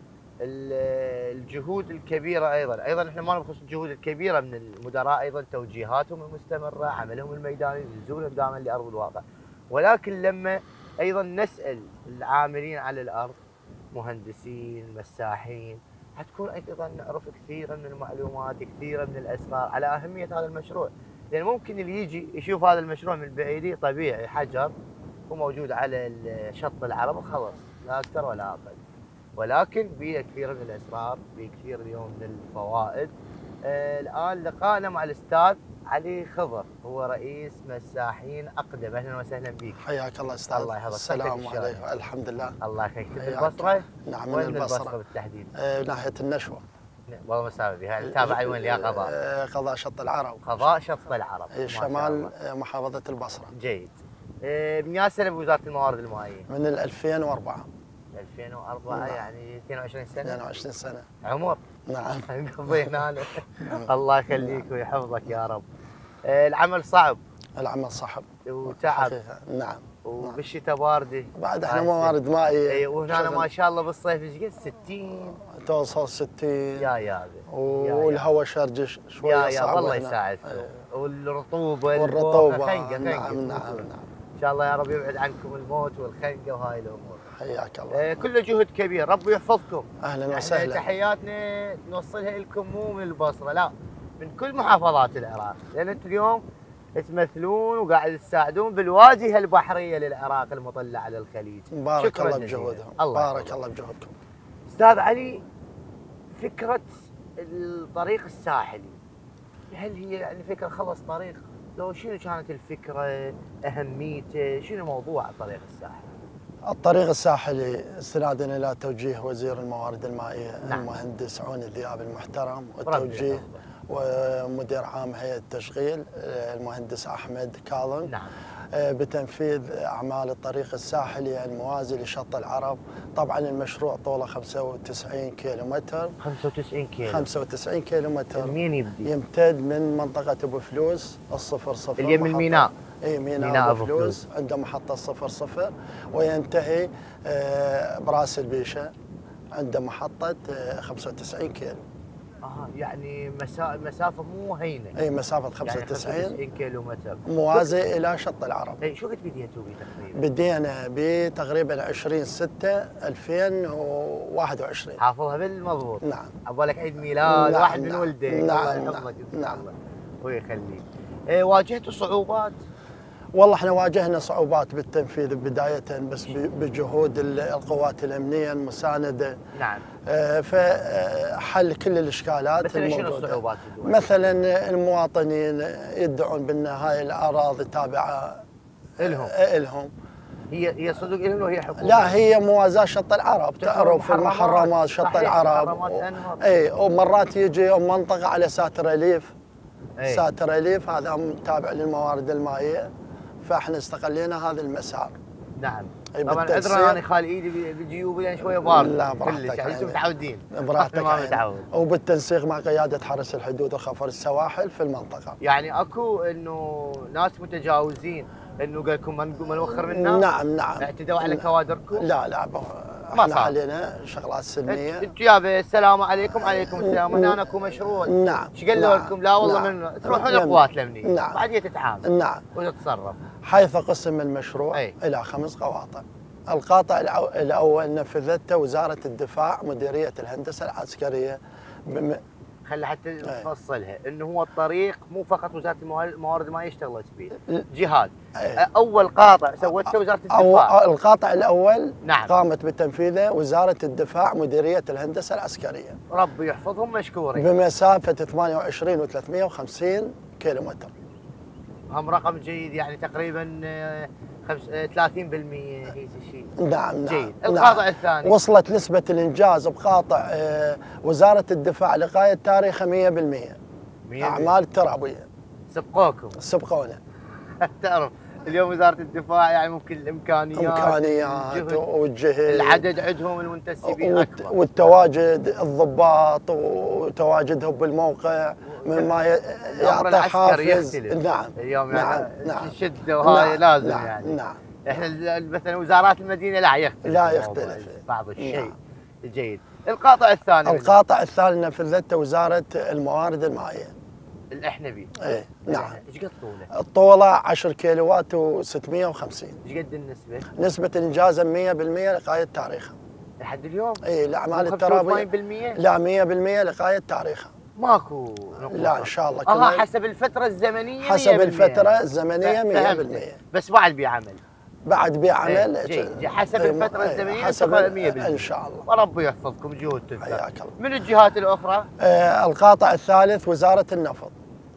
Speaker 1: الجهود الكبيره ايضا ايضا احنا ما نبخس الجهود الكبيره من المدراء، ايضا توجيهاتهم المستمره، عملهم الميداني، نزولهم دائما لارض الواقع. ولكن لما ايضا نسال العاملين على الارض، مهندسين، مساحين، حتكون ايضا نعرف كثيرا من المعلومات، كثيرا من الاسرار على اهميه هذا المشروع. لان ممكن اللي يجي يشوف هذا المشروع من بعيد طبيعي حجر وموجود على شط العرب وخلص، لا اكثر ولا اقل. ولكن بيه كثير من الاسرار، بيه كثير اليوم من الفوائد. آه الان لقاءنا مع الاستاذ علي خضر، هو رئيس مساحين اقدم. اهلا وسهلا بك.
Speaker 4: حياك الله استاذ.
Speaker 1: الله يحفظك.
Speaker 4: السلام عليكم. الحمد لله.
Speaker 1: الله يخليك. من البصره؟
Speaker 4: نعم من
Speaker 1: وين
Speaker 4: البصره.
Speaker 1: البصره بالتحديد؟
Speaker 4: آه ناحيه النشوه.
Speaker 1: والله مسافه بها. تابع وين يا قضاء؟
Speaker 4: آه قضاء شط العرب.
Speaker 1: قضاء شط العرب.
Speaker 4: شمال محافظه البصره.
Speaker 1: جيد. آه من يا سنه بوزاره الموارد المائيه؟
Speaker 4: من ألفين وأربعة.
Speaker 1: ألفين وأربعة نعم. يعني اثنين وعشرين سنه.
Speaker 4: اثنين وعشرين سنه.
Speaker 1: عمر.
Speaker 4: نعم.
Speaker 1: قضينا انا. الله يخليك ويحفظك يا رب. آه العمل صعب.
Speaker 4: العمل صعب
Speaker 1: وتعب.
Speaker 4: نعم.
Speaker 1: وبالشتاء بارده.
Speaker 4: بعد احنا موارد مائيه.
Speaker 1: اي وهنا ما شاء الله بالصيف ايش قد ستين
Speaker 4: توصل ستين.
Speaker 1: يا يا
Speaker 4: والهواء شرجش شويه
Speaker 1: يا يا
Speaker 4: صعب.
Speaker 1: والله يساعدكم. والرطوبه
Speaker 4: والرطوبه
Speaker 1: خنقه
Speaker 4: نعم
Speaker 1: خنقه.
Speaker 4: نعم نعم.
Speaker 1: ان شاء الله يا رب يبعد عنكم الموت والخنقه وهاي الامور.
Speaker 4: حياك الله.
Speaker 1: آه كله جهد كبير، ربي يحفظكم.
Speaker 4: اهلا وسهلا.
Speaker 1: تحياتنا نوصلها لكم مو من البصره لا، من كل محافظات العراق، لان انتم اليوم تمثلون وقاعد تساعدون بالواجهه البحريه للعراق المطلة على الخليج.
Speaker 4: بارك الله بجهودهم. بارك الله بجهودكم.
Speaker 1: استاذ علي، فكره الطريق الساحلي هل هي يعني فكره خلص طريق؟ لو شنو كانت الفكره؟ اهميته؟ شنو موضوع الطريق الساحلي؟
Speaker 4: الطريق الساحلي استنادا الى توجيه وزير الموارد المائيه نعم. المهندس عون الذياب المحترم، والتوجيه ومدير عام هيئه التشغيل المهندس احمد كاظم نعم. بتنفيذ اعمال الطريق الساحلي الموازي لشط العرب. طبعا المشروع طوله خمسة وتسعين كيلومتر.
Speaker 1: خمسة وتسعين كيلو
Speaker 4: خمسة وتسعين كيلومتر.
Speaker 1: منين يبدي؟
Speaker 4: يمتد من منطقه ابو فلوس الصفر صفر
Speaker 1: اللي من ميناء.
Speaker 4: اي ميناء, ميناء ابو فلوس عند محطه صفر صفر، وينتهي براس البيشه عند محطه خمسة وتسعين كيلو.
Speaker 1: اه يعني مسافه مو هينه.
Speaker 4: اي مسافه خمسة وتسعين
Speaker 1: يعني كيلو متر
Speaker 4: موازي الى شط العرب.
Speaker 1: اي شو قد بديتوا به تقريبا؟
Speaker 4: بدينا بتقريبا عشرين ستة ألفين وواحد وعشرين.
Speaker 1: حافظها بالمضبوط.
Speaker 4: نعم.
Speaker 1: عبالك عيد ميلاد
Speaker 4: نعم
Speaker 1: واحد من
Speaker 4: نعم
Speaker 1: ولدك.
Speaker 4: نعم نعم, نعم.
Speaker 1: ويخليك. إيه واجهتوا صعوبات؟
Speaker 4: والله احنا واجهنا صعوبات بالتنفيذ بداية، بس بجهود القوات الأمنية المساندة
Speaker 1: نعم.
Speaker 4: آه فحل كل الإشكالات
Speaker 1: مثلا شنو الصعوبات؟
Speaker 4: مثلا المواطنين يدعون بأن هاي الأراضي تابعة
Speaker 1: إلهم
Speaker 4: إلهم
Speaker 1: هي هي صدق إلهم وهي حكومة؟
Speaker 4: لا هي موازاة شط العرب، تعرف المحرمات شط العرب. اي ومرات يجي منطقة على ساتر أليف. أي. ساتر أليف هذا تابع للموارد المائية، فاحنا استغلينا هذا المسار.
Speaker 1: نعم. طبعا عذرا انا خالي ايدي بجيوبي لان شويه بارد.
Speaker 4: لا براحتك
Speaker 1: يعني انتم متعودين.
Speaker 4: براحتك ما متعود. وبالتنسيق مع قياده حرس الحدود وخفر السواحل في المنطقه.
Speaker 1: يعني اكو انه ناس متجاوزين انه قال لكم ما نوخر منا؟
Speaker 4: نعم نعم.
Speaker 1: اعتدوا على كوادركم؟
Speaker 4: لا لا ما صار. علينا شغلات سلميه.
Speaker 1: انتوا يابا السلام عليكم. عليكم السلام. هنا اكو مشروع.
Speaker 4: نعم.
Speaker 1: ايش قالوا لكم؟ لا والله نعم. من تروحون القوات الامنيه.
Speaker 4: نعم.
Speaker 1: بعدين تتعامل.
Speaker 4: نعم.
Speaker 1: وتتصرف.
Speaker 4: حيث قسم المشروع
Speaker 1: أي.
Speaker 4: الى خمس قواطع. القاطع الاول نفذته وزاره الدفاع مديريه الهندسه العسكريه. بم...
Speaker 1: خلي حتى نفصلها انه هو الطريق مو فقط وزاره الموارد المائيه اشتغلت به، جهاد. أي. اول قاطع سوته وزاره الدفاع.
Speaker 4: أو القاطع الاول
Speaker 1: نعم.
Speaker 4: قامت بتنفيذه وزاره الدفاع مديريه الهندسه العسكريه.
Speaker 1: ربي يحفظهم مشكورين.
Speaker 4: بمسافه ثمانية وعشرين وثلاثمئة وخمسين كيلومتر.
Speaker 1: هم رقم جيد يعني تقريبا ثلاثين بالمئة هي شيء.
Speaker 4: نعم نعم.
Speaker 1: جيد. القاطع نعم. الثاني
Speaker 4: وصلت نسبة الإنجاز بقاطع وزارة الدفاع لغاية تاريخها مئة بالمئة. أعمال ترابية.
Speaker 1: سبقوكم.
Speaker 4: سبقونا.
Speaker 1: تعرف اليوم وزارة الدفاع يعني ممكن الإمكانيات
Speaker 4: إمكانيات والجهد
Speaker 1: العدد عندهم المنتسبين أكبر،
Speaker 4: والتواجد الضباط وتواجدهم بالموقع مما يعطي حافز. نعم
Speaker 1: اليوم
Speaker 4: نعم
Speaker 1: يعني
Speaker 4: نعم
Speaker 1: الشدة وهاي
Speaker 4: نعم
Speaker 1: لازم
Speaker 4: نعم
Speaker 1: يعني
Speaker 4: نعم.
Speaker 1: احنا مثلا وزارات المدينة لا يختلف
Speaker 4: لا يختلف
Speaker 1: بعض الشيء.
Speaker 4: نعم.
Speaker 1: جيد. القاطع الثاني
Speaker 4: القاطع الثاني نفذته وزارة الموارد المائية
Speaker 1: الأحنبي.
Speaker 4: ايه نعم.
Speaker 1: ايش قد طوله؟
Speaker 4: الطولة عشرة كيلوات وستمئة وخمسين.
Speaker 1: ايش قد النسبة؟
Speaker 4: نسبة إنجازها مئة بالمئة لغاية تاريخها.
Speaker 1: لحد اليوم؟
Speaker 4: اي الأعمال الترابية. لا مئة بالمئة لغاية تاريخها.
Speaker 1: ماكو نقطة.
Speaker 4: لا ان شاء الله.
Speaker 1: اه حسب الفترة الزمنية.
Speaker 4: حسب الفترة الزمنية مئة بالمئة.
Speaker 1: بس بعد بعمل.
Speaker 4: بعد بعمل.
Speaker 1: جيد. حسب الفترة الزمنية
Speaker 4: حسب
Speaker 1: مئة بالمئة
Speaker 4: ان شاء الله.
Speaker 1: وربي يحفظكم جهود تنفع.
Speaker 4: حياك الله.
Speaker 1: من الجهات الأخرى؟
Speaker 4: آه القاطع الثالث وزارة النفط.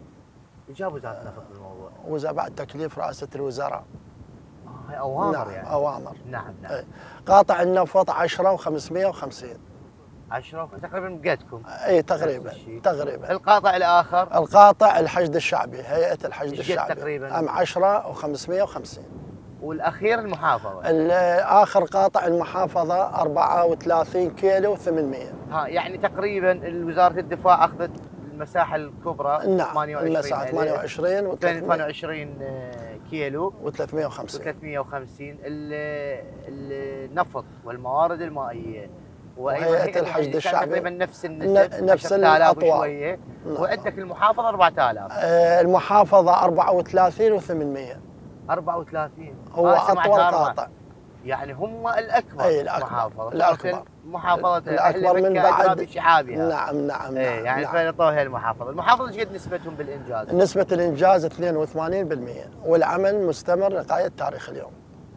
Speaker 1: جاب وزارة النفط بالموضوع؟
Speaker 4: وزارة بعد تكليف رئاسة الوزراء.
Speaker 1: اه هاي أوامر
Speaker 4: نعم
Speaker 1: يعني.
Speaker 4: أوامر.
Speaker 1: نعم نعم.
Speaker 4: آه. قاطع النفط عشرة وخمسمئة وخمسين.
Speaker 1: عشرة تقريبا بقدكم.
Speaker 4: اي تقريبا تقريبا.
Speaker 1: القاطع الاخر؟
Speaker 4: القاطع الحشد الشعبي، هيئة الحشد الشعبي
Speaker 1: تقريبا
Speaker 4: ام عشرة وخمسمئة وخمسين.
Speaker 1: والاخير المحافظة.
Speaker 4: اخر قاطع المحافظة أربعة وثلاثين كيلو وثمانمئة.
Speaker 1: ها يعني تقريبا وزارة الدفاع اخذت المساحة الكبرى.
Speaker 4: نعم ثمانية وعشرين المساحة ثمانية وعشرين
Speaker 1: ثمانية وعشرين كيلو
Speaker 4: وثلاثمئة وخمسين.
Speaker 1: وثلاثمئة وخمسين. النفط والموارد المائية
Speaker 4: وهيئة الحشد الشعبي
Speaker 1: تقريبا نفس النسب
Speaker 4: نفس الأطوال.
Speaker 1: نعم. وعندك المحافظة أربعة آلاف.
Speaker 4: آه المحافظة أربعة وثلاثين وثمانمئة.
Speaker 1: أربعة وثلاثين
Speaker 4: هو أطول قاطع.
Speaker 1: يعني هم الأكبر.
Speaker 4: أي الأكبر.
Speaker 1: محافظة.
Speaker 4: الأكبر.
Speaker 1: محافظة
Speaker 4: الأكبر من بعد
Speaker 1: بشعابها.
Speaker 4: نعم نعم
Speaker 1: ايه
Speaker 4: نعم.
Speaker 1: يعني فنطوها المحافظة. المحافظة ايش قد نسبتهم بالإنجاز؟
Speaker 4: نسبة الإنجاز اثنين وثمانين بالمئة والعمل مستمر لغاية تاريخ اليوم.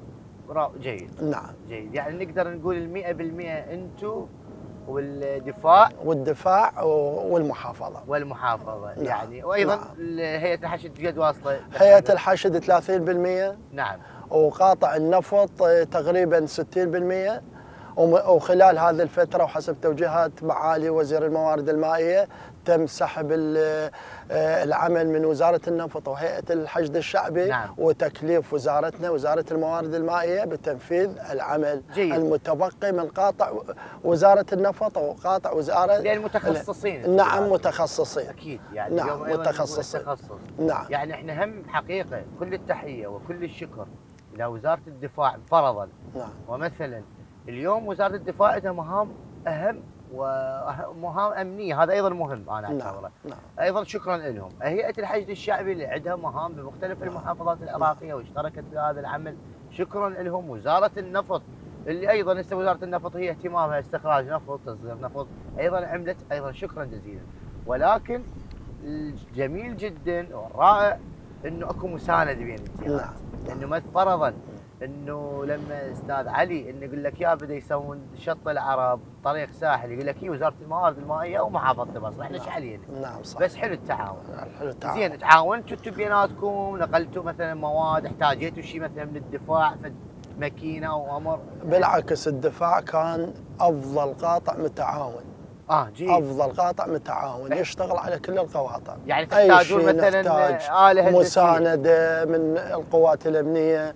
Speaker 1: جيد.
Speaker 4: نعم.
Speaker 1: جيد. يعني نقدر نقول المئة بالمئة أنتم والدفاع
Speaker 4: والدفاع والمحافظة.
Speaker 1: والمحافظة.
Speaker 4: نعم.
Speaker 1: يعني وأيضا
Speaker 4: نعم.
Speaker 1: هيئة الحشد قد واصلة؟
Speaker 4: هيئة الحشد ثلاثين بالمئة.
Speaker 1: نعم.
Speaker 4: وقاطع النفط تقريبا ستين بالمئة، وخلال هذه الفترة وحسب توجيهات معالي وزير الموارد المائية تم سحب العمل من وزارة النفط وهيئة الحشد الشعبي.
Speaker 1: نعم.
Speaker 4: وتكليف وزارتنا وزارة الموارد المائية بتنفيذ العمل جيد. المتبقي من قاطع وزارة النفط وقاطع وزارة
Speaker 1: لأن متخصصين.
Speaker 4: نعم متخصصين
Speaker 1: أكيد يعني.
Speaker 4: نعم متخصصين.
Speaker 1: نعم. يعني احنا هم حقيقة كل التحية وكل الشكر إلى وزارة الدفاع فرضا. نعم. ومثلا اليوم وزارة الدفاع عندها مهام أهم ومهام أمنية، هذا أيضا مهم أنا أعتبره. نعم. أيضا شكرا لهم. هيئة الحشد الشعبي اللي عندها مهام بمختلف المحافظات العراقية واشتركت في هذا العمل، شكرا لهم. وزارة النفط اللي أيضا هسه وزارة النفط هي اهتمامها استخراج نفط، تصدير نفط، أيضا عملت أيضا شكرا جزيلا. ولكن الجميل جدا والرائع انه اكو مسانده بين الجهات. نعم. انه فرضا انه لما استاذ علي انه يقول لك يا بدا يسوون شط العرب طريق ساحلي، يقول لك هي وزاره الموارد المائيه ومحافظه البصره، احنا ايش علينا؟
Speaker 4: نعم صح.
Speaker 1: بس حلو التعاون.
Speaker 4: حلو التعاون.
Speaker 1: زين تعاونتوا انتم بيناتكم، نقلتوا مثلا مواد، احتاجيتوا شيء مثلا من الدفاع ماكينه او امر؟
Speaker 4: بالعكس الدفاع كان افضل قاطع متعاون.
Speaker 1: اه جيد.
Speaker 4: افضل قاطع متعاون يشتغل على كل القواطع.
Speaker 1: يعني تحتاجون مثلا آلة
Speaker 4: مسانده من القوات الامنيه،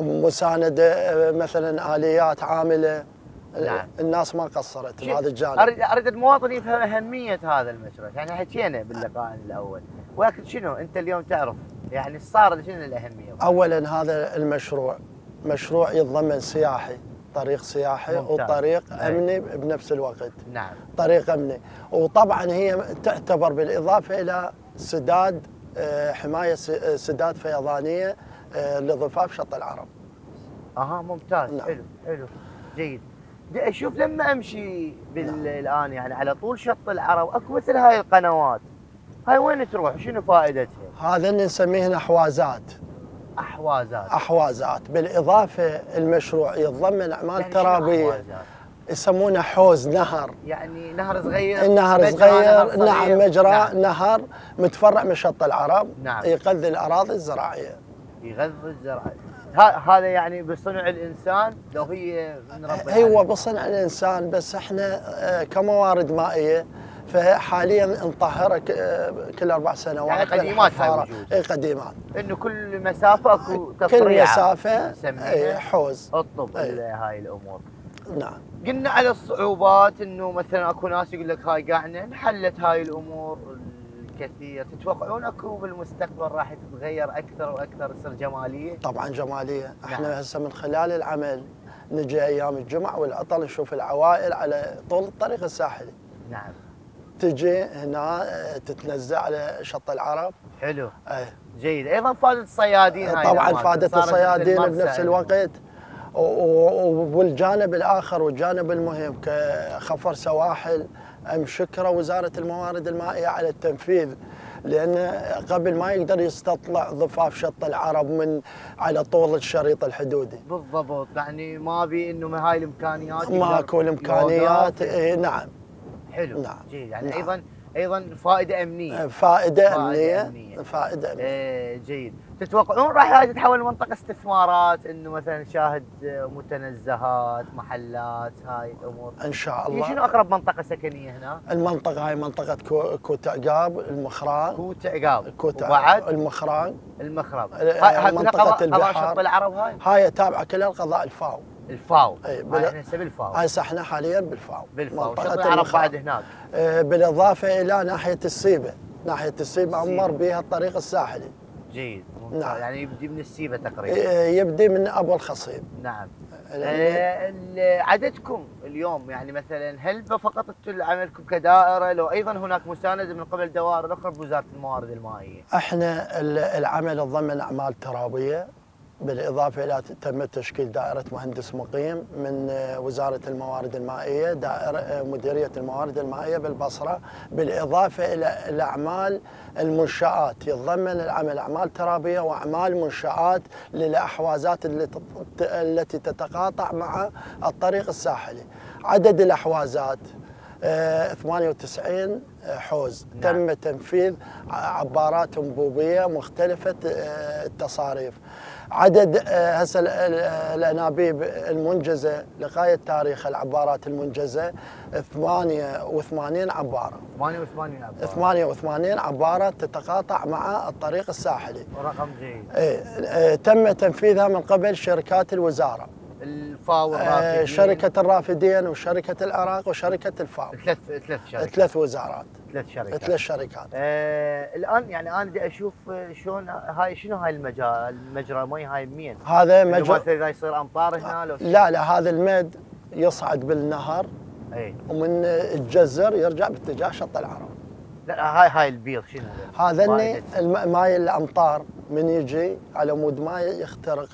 Speaker 4: مسانده مثلا اليات عامله. نعم. الناس ما قصرت بهذا الجانب.
Speaker 1: اريد اريد المواطن يفهم اهميه هذا المشروع، يعني حكينا باللقاء الاول، ولكن شنو انت اليوم تعرف يعني صار شنو الاهميه؟
Speaker 4: اولا هذا المشروع مشروع يتضمن سياحي، طريق سياحي ممتاز. وطريق امني بنفس الوقت.
Speaker 1: نعم.
Speaker 4: طريق امني، وطبعا هي تعتبر بالاضافه الى سداد حمايه سداد فيضانيه لضفاف شط العرب.
Speaker 1: اها ممتاز. نعم. حلو حلو جيد. اشوف لما امشي بالان يعني على طول شط العرب اكو مثل هاي القنوات، هاي وين تروح؟ شنو فائدتها؟
Speaker 4: هذا نسميه احوازات.
Speaker 1: احوازات.
Speaker 4: احوازات، بالاضافه المشروع يتضمن اعمال يعني ترابيه يسمونه حوز نهر.
Speaker 1: يعني نهر صغير.
Speaker 4: النهر صغير. نعم مجرى. نعم. نهر متفرع من شط العرب. نعم. يغذي الاراضي الزراعيه.
Speaker 1: يغذي الزراعيه. هذا يعني بصنع الانسان لو هي من رب
Speaker 4: العالمين. هو بصنع الانسان، بس احنا كموارد مائيه فحاليا نطهرها كل اربع سنوات.
Speaker 1: يعني قديمات هاي موجوده.
Speaker 4: اي قديمات.
Speaker 1: انه كل مسافه اكو تصريع.
Speaker 4: كل مسافه اي حوز.
Speaker 1: اطلب هاي الامور.
Speaker 4: نعم.
Speaker 1: قلنا على الصعوبات انه مثلا اكو ناس يقول لك هاي قاعنا انحلت هاي الامور الكثير، تتوقعون اكو بالمستقبل راح تتغير اكثر واكثر تصير جماليه؟
Speaker 4: طبعا جماليه، احنا نعم. هسه من خلال العمل نجي ايام الجمعه والعطل نشوف العوائل على طول الطريق الساحلي.
Speaker 1: نعم.
Speaker 4: تجي هنا تتنزع على شط العرب.
Speaker 1: حلو.
Speaker 4: اي
Speaker 1: جيد. ايضا فائده الصيادين هاي
Speaker 4: طبعا فائده الصيادين بنفس الوقت، والجانب الاخر والجانب المهم كخفر سواحل ام شكره وزاره الموارد المائيه على التنفيذ، لان قبل ما يقدر يستطلع ضفاف شط العرب من على طول الشريط الحدودي.
Speaker 1: بالضبط، يعني ما بي انه هاي الامكانيات
Speaker 4: ماكو الامكانيات. إيه نعم.
Speaker 1: حلو.
Speaker 4: نعم.
Speaker 1: جيد. يعني
Speaker 4: نعم.
Speaker 1: ايضا ايضا فائده امنيه.
Speaker 4: فائده امنيه. أمنية. فائده امنيه.
Speaker 1: إيه جيد. تتوقعون راح هاي تتحول لمنطقه استثمارات، انه مثلا نشاهد متنزهات، محلات، هاي الامور؟
Speaker 4: ان شاء الله.
Speaker 1: شنو اقرب منطقه سكنيه هنا؟
Speaker 4: المنطقه هاي منطقه كو كوت عقاب، المخران.
Speaker 1: كوت عقاب.
Speaker 4: كوت عقاب. المخران.
Speaker 1: المخرب.
Speaker 4: هاي منطقه البحار.
Speaker 1: شط العرب هاي؟
Speaker 4: هاي تابعه كلها لقضاء الفاو.
Speaker 1: الفاو.
Speaker 4: اي
Speaker 1: بل... احنا هسه بالفاو.
Speaker 4: هسه احنا حاليا بالفاو.
Speaker 1: بالفاو. شط العرب بعد هناك.
Speaker 4: آه بالاضافه الى ناحيه السيبه، ناحيه السيبه عمر بها الطريق الساحلي.
Speaker 1: جيد. نعم. يعني يبدي من السيبه تقريبا.
Speaker 4: يبدي من ابو الخصيب.
Speaker 1: نعم. آه عددكم اليوم يعني مثلا هل فقط عملكم كدائره، لو ايضا هناك مسانده من قبل دوائر اخرى بوزاره الموارد المائيه؟
Speaker 4: احنا العمل تضمن اعمال ترابيه، بالاضافه الى تم تشكيل دائره مهندس مقيم من وزاره الموارد المائيه، دائره مديريه الموارد المائيه بالبصره، بالاضافه الى الاعمال المنشات، يتضمن العمل اعمال ترابيه واعمال منشات للاحوازات التي تتقاطع مع الطريق الساحلي. عدد الاحوازات ثمانية وتسعين حوز.
Speaker 1: نعم.
Speaker 4: تم تنفيذ عبارات انبوبيه مختلفه التصاريف. عدد هسه الانابيب المنجزه لغايه تاريخ العبارات المنجزه ثمانية وثمانين عباره.
Speaker 1: ثمانية وثمانين عباره.
Speaker 4: ثمانية وثمانين عباره تتقاطع مع الطريق الساحلي.
Speaker 1: رقم جيد.
Speaker 4: ايه تم تنفيذها من قبل شركات الوزاره.
Speaker 1: الفاو والرافدين.
Speaker 4: شركة الرافدين وشركة العراق وشركة الفاو.
Speaker 1: ثلاث ثلاث شركات.
Speaker 4: ثلاث وزارات.
Speaker 1: ثلاث شركات.
Speaker 4: ثلاث شركات.
Speaker 1: آه الان يعني انا بدي اشوف شلون هاي شنو هاي المجرى المجرى المي هاي بمين؟
Speaker 4: هذا مجرى
Speaker 1: مثلا اذا يصير امطار هنا لو
Speaker 4: لا لا هذا الميد يصعد بالنهر.
Speaker 1: اي.
Speaker 4: ومن الجزر يرجع باتجاه شط العرب.
Speaker 1: لا هاي هاي البيض شنو
Speaker 4: هذا؟ هذا ماي الامطار من يجي على مود ماي يخترق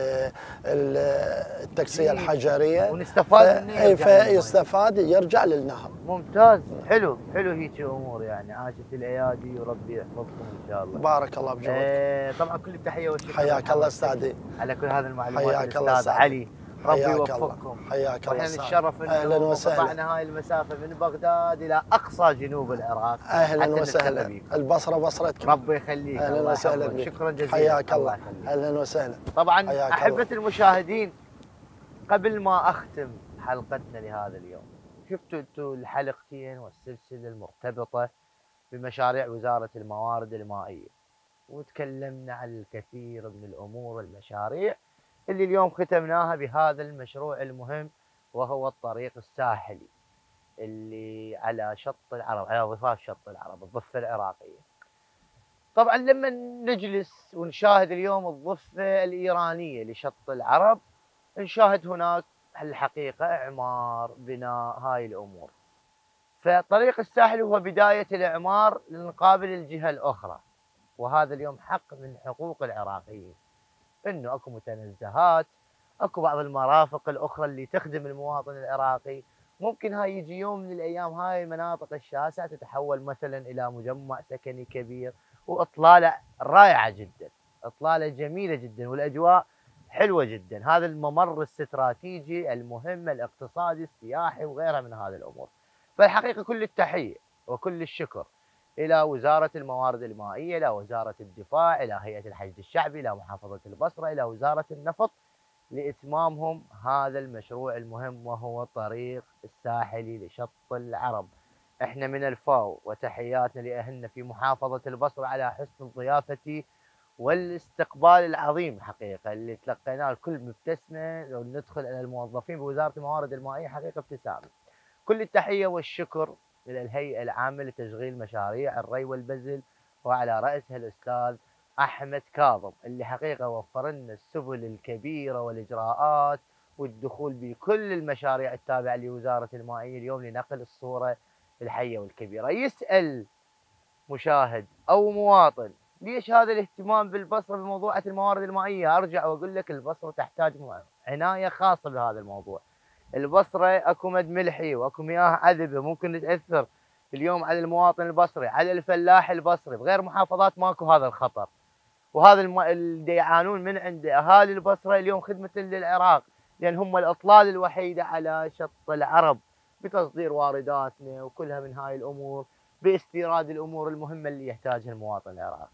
Speaker 4: التكسيه الحجريه
Speaker 1: ونستفاد منه.
Speaker 4: اي فيستفاد يرجع للنهر.
Speaker 1: ممتاز. حلو حلو هيك امور يعني. عاشت الايادي وربي يحفظكم ان شاء الله.
Speaker 4: بارك الله بجودك.
Speaker 1: آه طبعا كل التحيه والشكر.
Speaker 4: حياك الله استاذي
Speaker 1: على كل هذه المعلومات.
Speaker 4: حياك الله
Speaker 1: استاذ علي. ربي يوفقكم.
Speaker 4: حياك الله.
Speaker 1: احنا نتشرف
Speaker 4: اهلا وسهلا.
Speaker 1: قطعنا هاي المسافه من بغداد الى اقصى جنوب العراق.
Speaker 4: اهلا وسهلا. البصره بصرتكم.
Speaker 1: ربي يخليك.
Speaker 4: اهلا وسهلا بك.
Speaker 1: شكرا جزيلا.
Speaker 4: حياك الله. اهلا وسهلا.
Speaker 1: طبعا احبه المشاهدين، قبل ما اختم حلقتنا لهذا اليوم، شفتوا انتم الحلقتين والسلسله المرتبطه بمشاريع وزاره الموارد المائيه، وتكلمنا عن الكثير من الامور والمشاريع اللي اليوم ختمناها بهذا المشروع المهم، وهو الطريق الساحلي اللي على شط العرب، على ضفاف شط العرب، الضفه العراقيه. طبعا لما نجلس ونشاهد اليوم الضفه الايرانيه لشط العرب، نشاهد هناك الحقيقه اعمار، بناء، هاي الامور. فطريق الساحل هو بدايه الاعمار لنقابل الجهه الاخرى، وهذا اليوم حق من حقوق العراقيين، انه اكو متنزهات، اكو بعض المرافق الاخرى اللي تخدم المواطن العراقي. ممكن هاي يجي يوم من الايام هاي المناطق الشاسعه تتحول مثلا الى مجمع سكني كبير، واطلاله رائعه جدا، اطلاله جميله جدا، والاجواء حلوه جدا. هذا الممر الاستراتيجي المهم الاقتصادي السياحي وغيرها من هذه الامور. فالحقيقه كل التحيه وكل الشكر إلى وزارة الموارد المائية، إلى وزارة الدفاع، إلى هيئة الحشد الشعبي، إلى محافظة البصرة، إلى وزارة النفط، لإتمامهم هذا المشروع المهم، وهو طريق الساحلي لشط العرب. إحنا من الفاو وتحياتنا لأهلنا في محافظة البصرة على حسن الضيافة والاستقبال العظيم حقيقة اللي تلقيناه. الكل مبتسمة، لو ندخل على الموظفين بوزارة الموارد المائية حقيقة ابتسامة. كل التحية والشكر إلى الهيئة العامة لتشغيل مشاريع الري والبذل، وعلى رأسها الأستاذ أحمد كاظم، اللي حقيقة وفر لنا السبل الكبيرة والإجراءات والدخول بكل المشاريع التابعة لوزارة المائية اليوم لنقل الصورة الحية والكبيرة. يسأل مشاهد أو مواطن ليش هذا الاهتمام بالبصرة بموضوعة الموارد المائية؟ أرجع وأقول لك البصرة تحتاج عناية خاصة بهذا الموضوع. البصرة اكو مد ملحي واكو مياه عذبة ممكن تأثر اليوم على المواطن البصري، على الفلاح البصري. بغير محافظات ماكو هذا الخطر، وهذا الم... اللي يعانون من عند اهالي البصرة اليوم خدمة للعراق، لان هم الاطلال الوحيدة على شط العرب بتصدير وارداتنا وكلها من هاي الامور، باستيراد الامور المهمة اللي يحتاجها المواطن العراقي.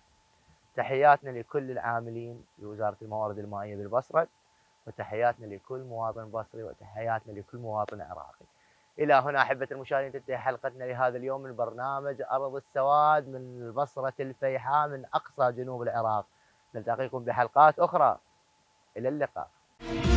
Speaker 1: تحياتنا لكل العاملين بوزارة الموارد المائية بالبصرة، وتحياتنا لكل مواطن بصري، وتحياتنا لكل مواطن عراقي. إلى هنا أحبة المشاهدين تنتهي حلقتنا لهذا اليوم من برنامج أرض السواد من البصرة الفيحاء من أقصى جنوب العراق. نلتقيكم بحلقات أخرى، إلى اللقاء.